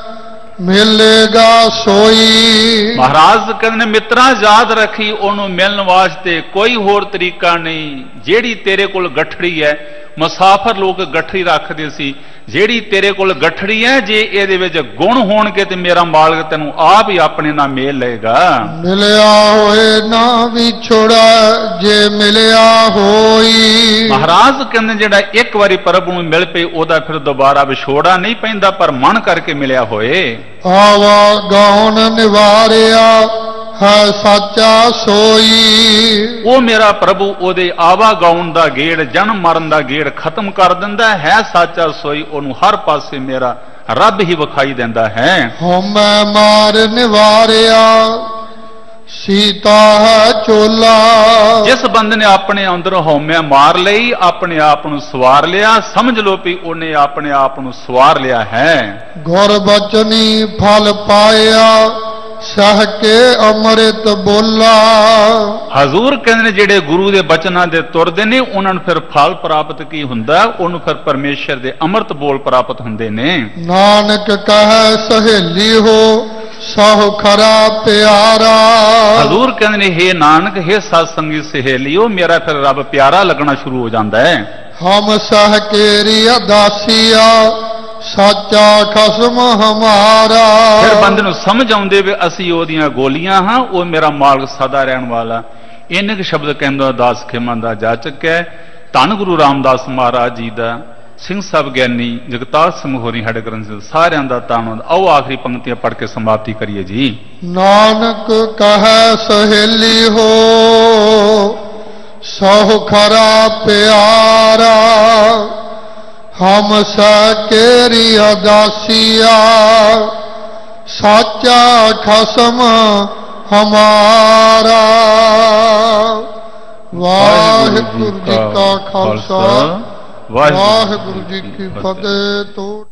ਮਿਲੇਗਾ ਸੋਈ। ਮਹਾਰਾਜ ਕਹਿੰਦੇ ਨੇ ਮਿੱਤਰਾਂ ਯਾਦ ਰੱਖੀ, ਉਹਨੂੰ ਮਿਲਣ ਵਾਸਤੇ ਕੋਈ ਹੋਰ ਤਰੀਕਾ ਨਹੀਂ। ਜਿਹੜੀ ਤੇਰੇ ਕੋਲ ਗੱਠੜੀ ਹੈ, ਮੁਸਾਫਰ ਲੋਕ ਗੱਠੜੀ ਰੱਖਦੇ ਸੀ, ਜਿਹੜੀ ਤੇਰੇ ਕੋਲ ਗੱਠੜੀ ਹੈ, ਜੇ ਇਹਦੇ ਵਿੱਚ ਗੁਣ ਹੋਣਗੇ ਤੇ ਮੇਰਾ ਮਾਲਕ ਤੈਨੂੰ ਆਪ ਹੀ ਆਪਣੇ ਨਾਲ ਮੇਲ ਲਏਗਾ। ਮਿਲਿਆ ਹੋਏ ਨਾ ਵਿਛੋੜਾ, ਜੇ ਮਿਲਿਆ ਹੋਈ। ਮਹਾਰਾਜ ਕਹਿੰਦੇ ਜਿਹੜਾ ਇੱਕ ਵਾਰੀ ਪ੍ਰਭੂ ਨੂੰ ਮਿਲ ਪਏ, ਉਹਦਾ ਫਿਰ ਦੁਬਾਰਾ ਵਿਛੋੜਾ ਨਹੀਂ ਪੈਂਦਾ, ਪਰ ਮਨ ਕਰਕੇ ਮਿਲਿਆ ਹੋਏ। ਆਵਾ ਗਾਉਣ ਨਿਵਾਰਿਆ, ਹੈ ਸਾਚਾ ਸੋਈ। ਉਹ ਮੇਰਾ ਪ੍ਰਭੂ ਉਹਦੇ ਆਵਾ ਗਾਉਣ ਦਾ ਗੇੜ, ਜਨਮ ਮਰਨ ਦਾ ਗੇੜ ਖਤਮ ਕਰ ਦਿੰਦਾ ਹੈ। ਸਾਚਾ ਸੋਈ, ਉਹਨੂੰ ਹਰ ਪਾਸੇ ਮੇਰਾ ਰੱਬ ਹੀ ਵਿਖਾਈ ਦਿੰਦਾ ਹੈ। ਹਉਮੈ ਮਾਰ ਨਿਵਾਰਿਆ, ਸੀਤਾ ਹੈ ਚੋਲਾ। ਜਿਸ ਬੰਦੇ ਨੇ ਆਪਣੇ ਅੰਦਰ ਹਉਮੈ ਮਾਰ ਲਈ, ਆਪਣੇ ਆਪ ਨੂੰ ਸਵਾਰ ਲਿਆ, ਸਮਝ ਲਓ ਵੀ ਉਹਨੇ ਆਪਣੇ ਆਪ ਨੂੰ ਸਵਾਰ ਲਿਆ ਹੈ। ਗੁਰ ਬਚਨੀ ਫਲ ਪਾਇਆ, ਸਹ ਕੇ ਅੰਮ੍ਰਿਤ ਬੋਲਾ। ਹਜ਼ੂਰ ਕਹਿੰਦੇ ਨੇ ਜਿਹੜੇ ਗੁਰੂ ਦੇ ਬਚਨਾਂ ਦੇ ਤੁਰਦੇ ਨੇ, ਉਹਨਾਂ ਨੂੰ ਫਿਰ ਫਲ ਪ੍ਰਾਪਤ ਕੀ ਹੁੰਦਾ? ਉਹਨੂੰ ਫਿਰ ਪਰਮੇਸ਼ਰ ਦੇ ਅੰਮ੍ਰਿਤ ਬੋਲ ਪ੍ਰਾਪਤ ਹੁੰਦੇ ਨੇ। ਨਾਨਕ ਕਹੈ ਸਹੇਲੀ ਹੋ, ਸਹੁ ਖਰਾ ਪਿਆਰਾ। ਜ਼ਰੂਰ ਕਹਿੰਦੇ ਨੇ, ਹੇ ਨਾਨਕ, ਹੇ ਸਤ ਸੰਗੀ ਸਹੇਲਿਓ, ਮੇਰਾ ਫਿਰ ਰੱਬ ਪਿਆਰਾ ਲੱਗਣਾ ਸ਼ੁਰੂ ਹੋ ਜਾਂਦਾ ਹੈ। ਹਮ ਸਹ ਕੇਰੀ ਅਦਾਸੀਆ, ਸਾਚਾ ਖਸਮ ਹਮਾਰਾ। ਫਿਰ ਬੰਦੇ ਨੂੰ ਸਮਝ ਆਉਂਦੇ ਵੀ ਅਸੀਂ ਉਹਦੀਆਂ ਗੋਲੀਆਂ ਹਾਂ, ਉਹ ਮੇਰਾ ਮਾਲਕ ਸਦਾ ਰਹਿਣ ਵਾਲਾ। ਇੰਨੇ ਕੁ ਸ਼ਬਦ ਕਹਿੰਦਾ ਦਾਸ ਖੇਮਾ ਦਾ ਜਾਚਕ ਹੈ। ਧੰਨ ਗੁਰੂ ਰਾਮਦਾਸ ਮਹਾਰਾਜ ਜੀ ਦਾ, ਸਿੰਘ ਸਾਹਿਬ ਗਿਆਨੀ, ਜਗਤਾਰ ਸਿੰਘ ਹੋਰੀ, ਸਾਡੇ ਗ੍ਰੰਥ ਸਾਰਿਆਂ ਦਾ ਧੰਨਵਾਦ। ਆਓ ਆਖਰੀ ਪੰਕਤੀਆਂ ਪੜ੍ਹ ਕੇ ਸਮਾਪਤੀ ਕਰੀਏ ਜੀ। ਨਾਨਕ ਕਹੈ ਸਹੇਲੀ ਹੋ, ਸਹੁ ਖਰਾ ਪਿਆਰਾ। ਹਮ ਸਹਿ ਕੇਰੀ ਅਦਾਸੀਆ, ਸਾਚਾ ਖਸਮ ਹਮਾਰਾ। ਵਾਹਿਗੁਰੂ ਜੀ ਕਾ ਖਾਲਸਾ, ਵਾਹਿਗੁਰੂ ਜੀ ਕੀ ਫਤਿਹ।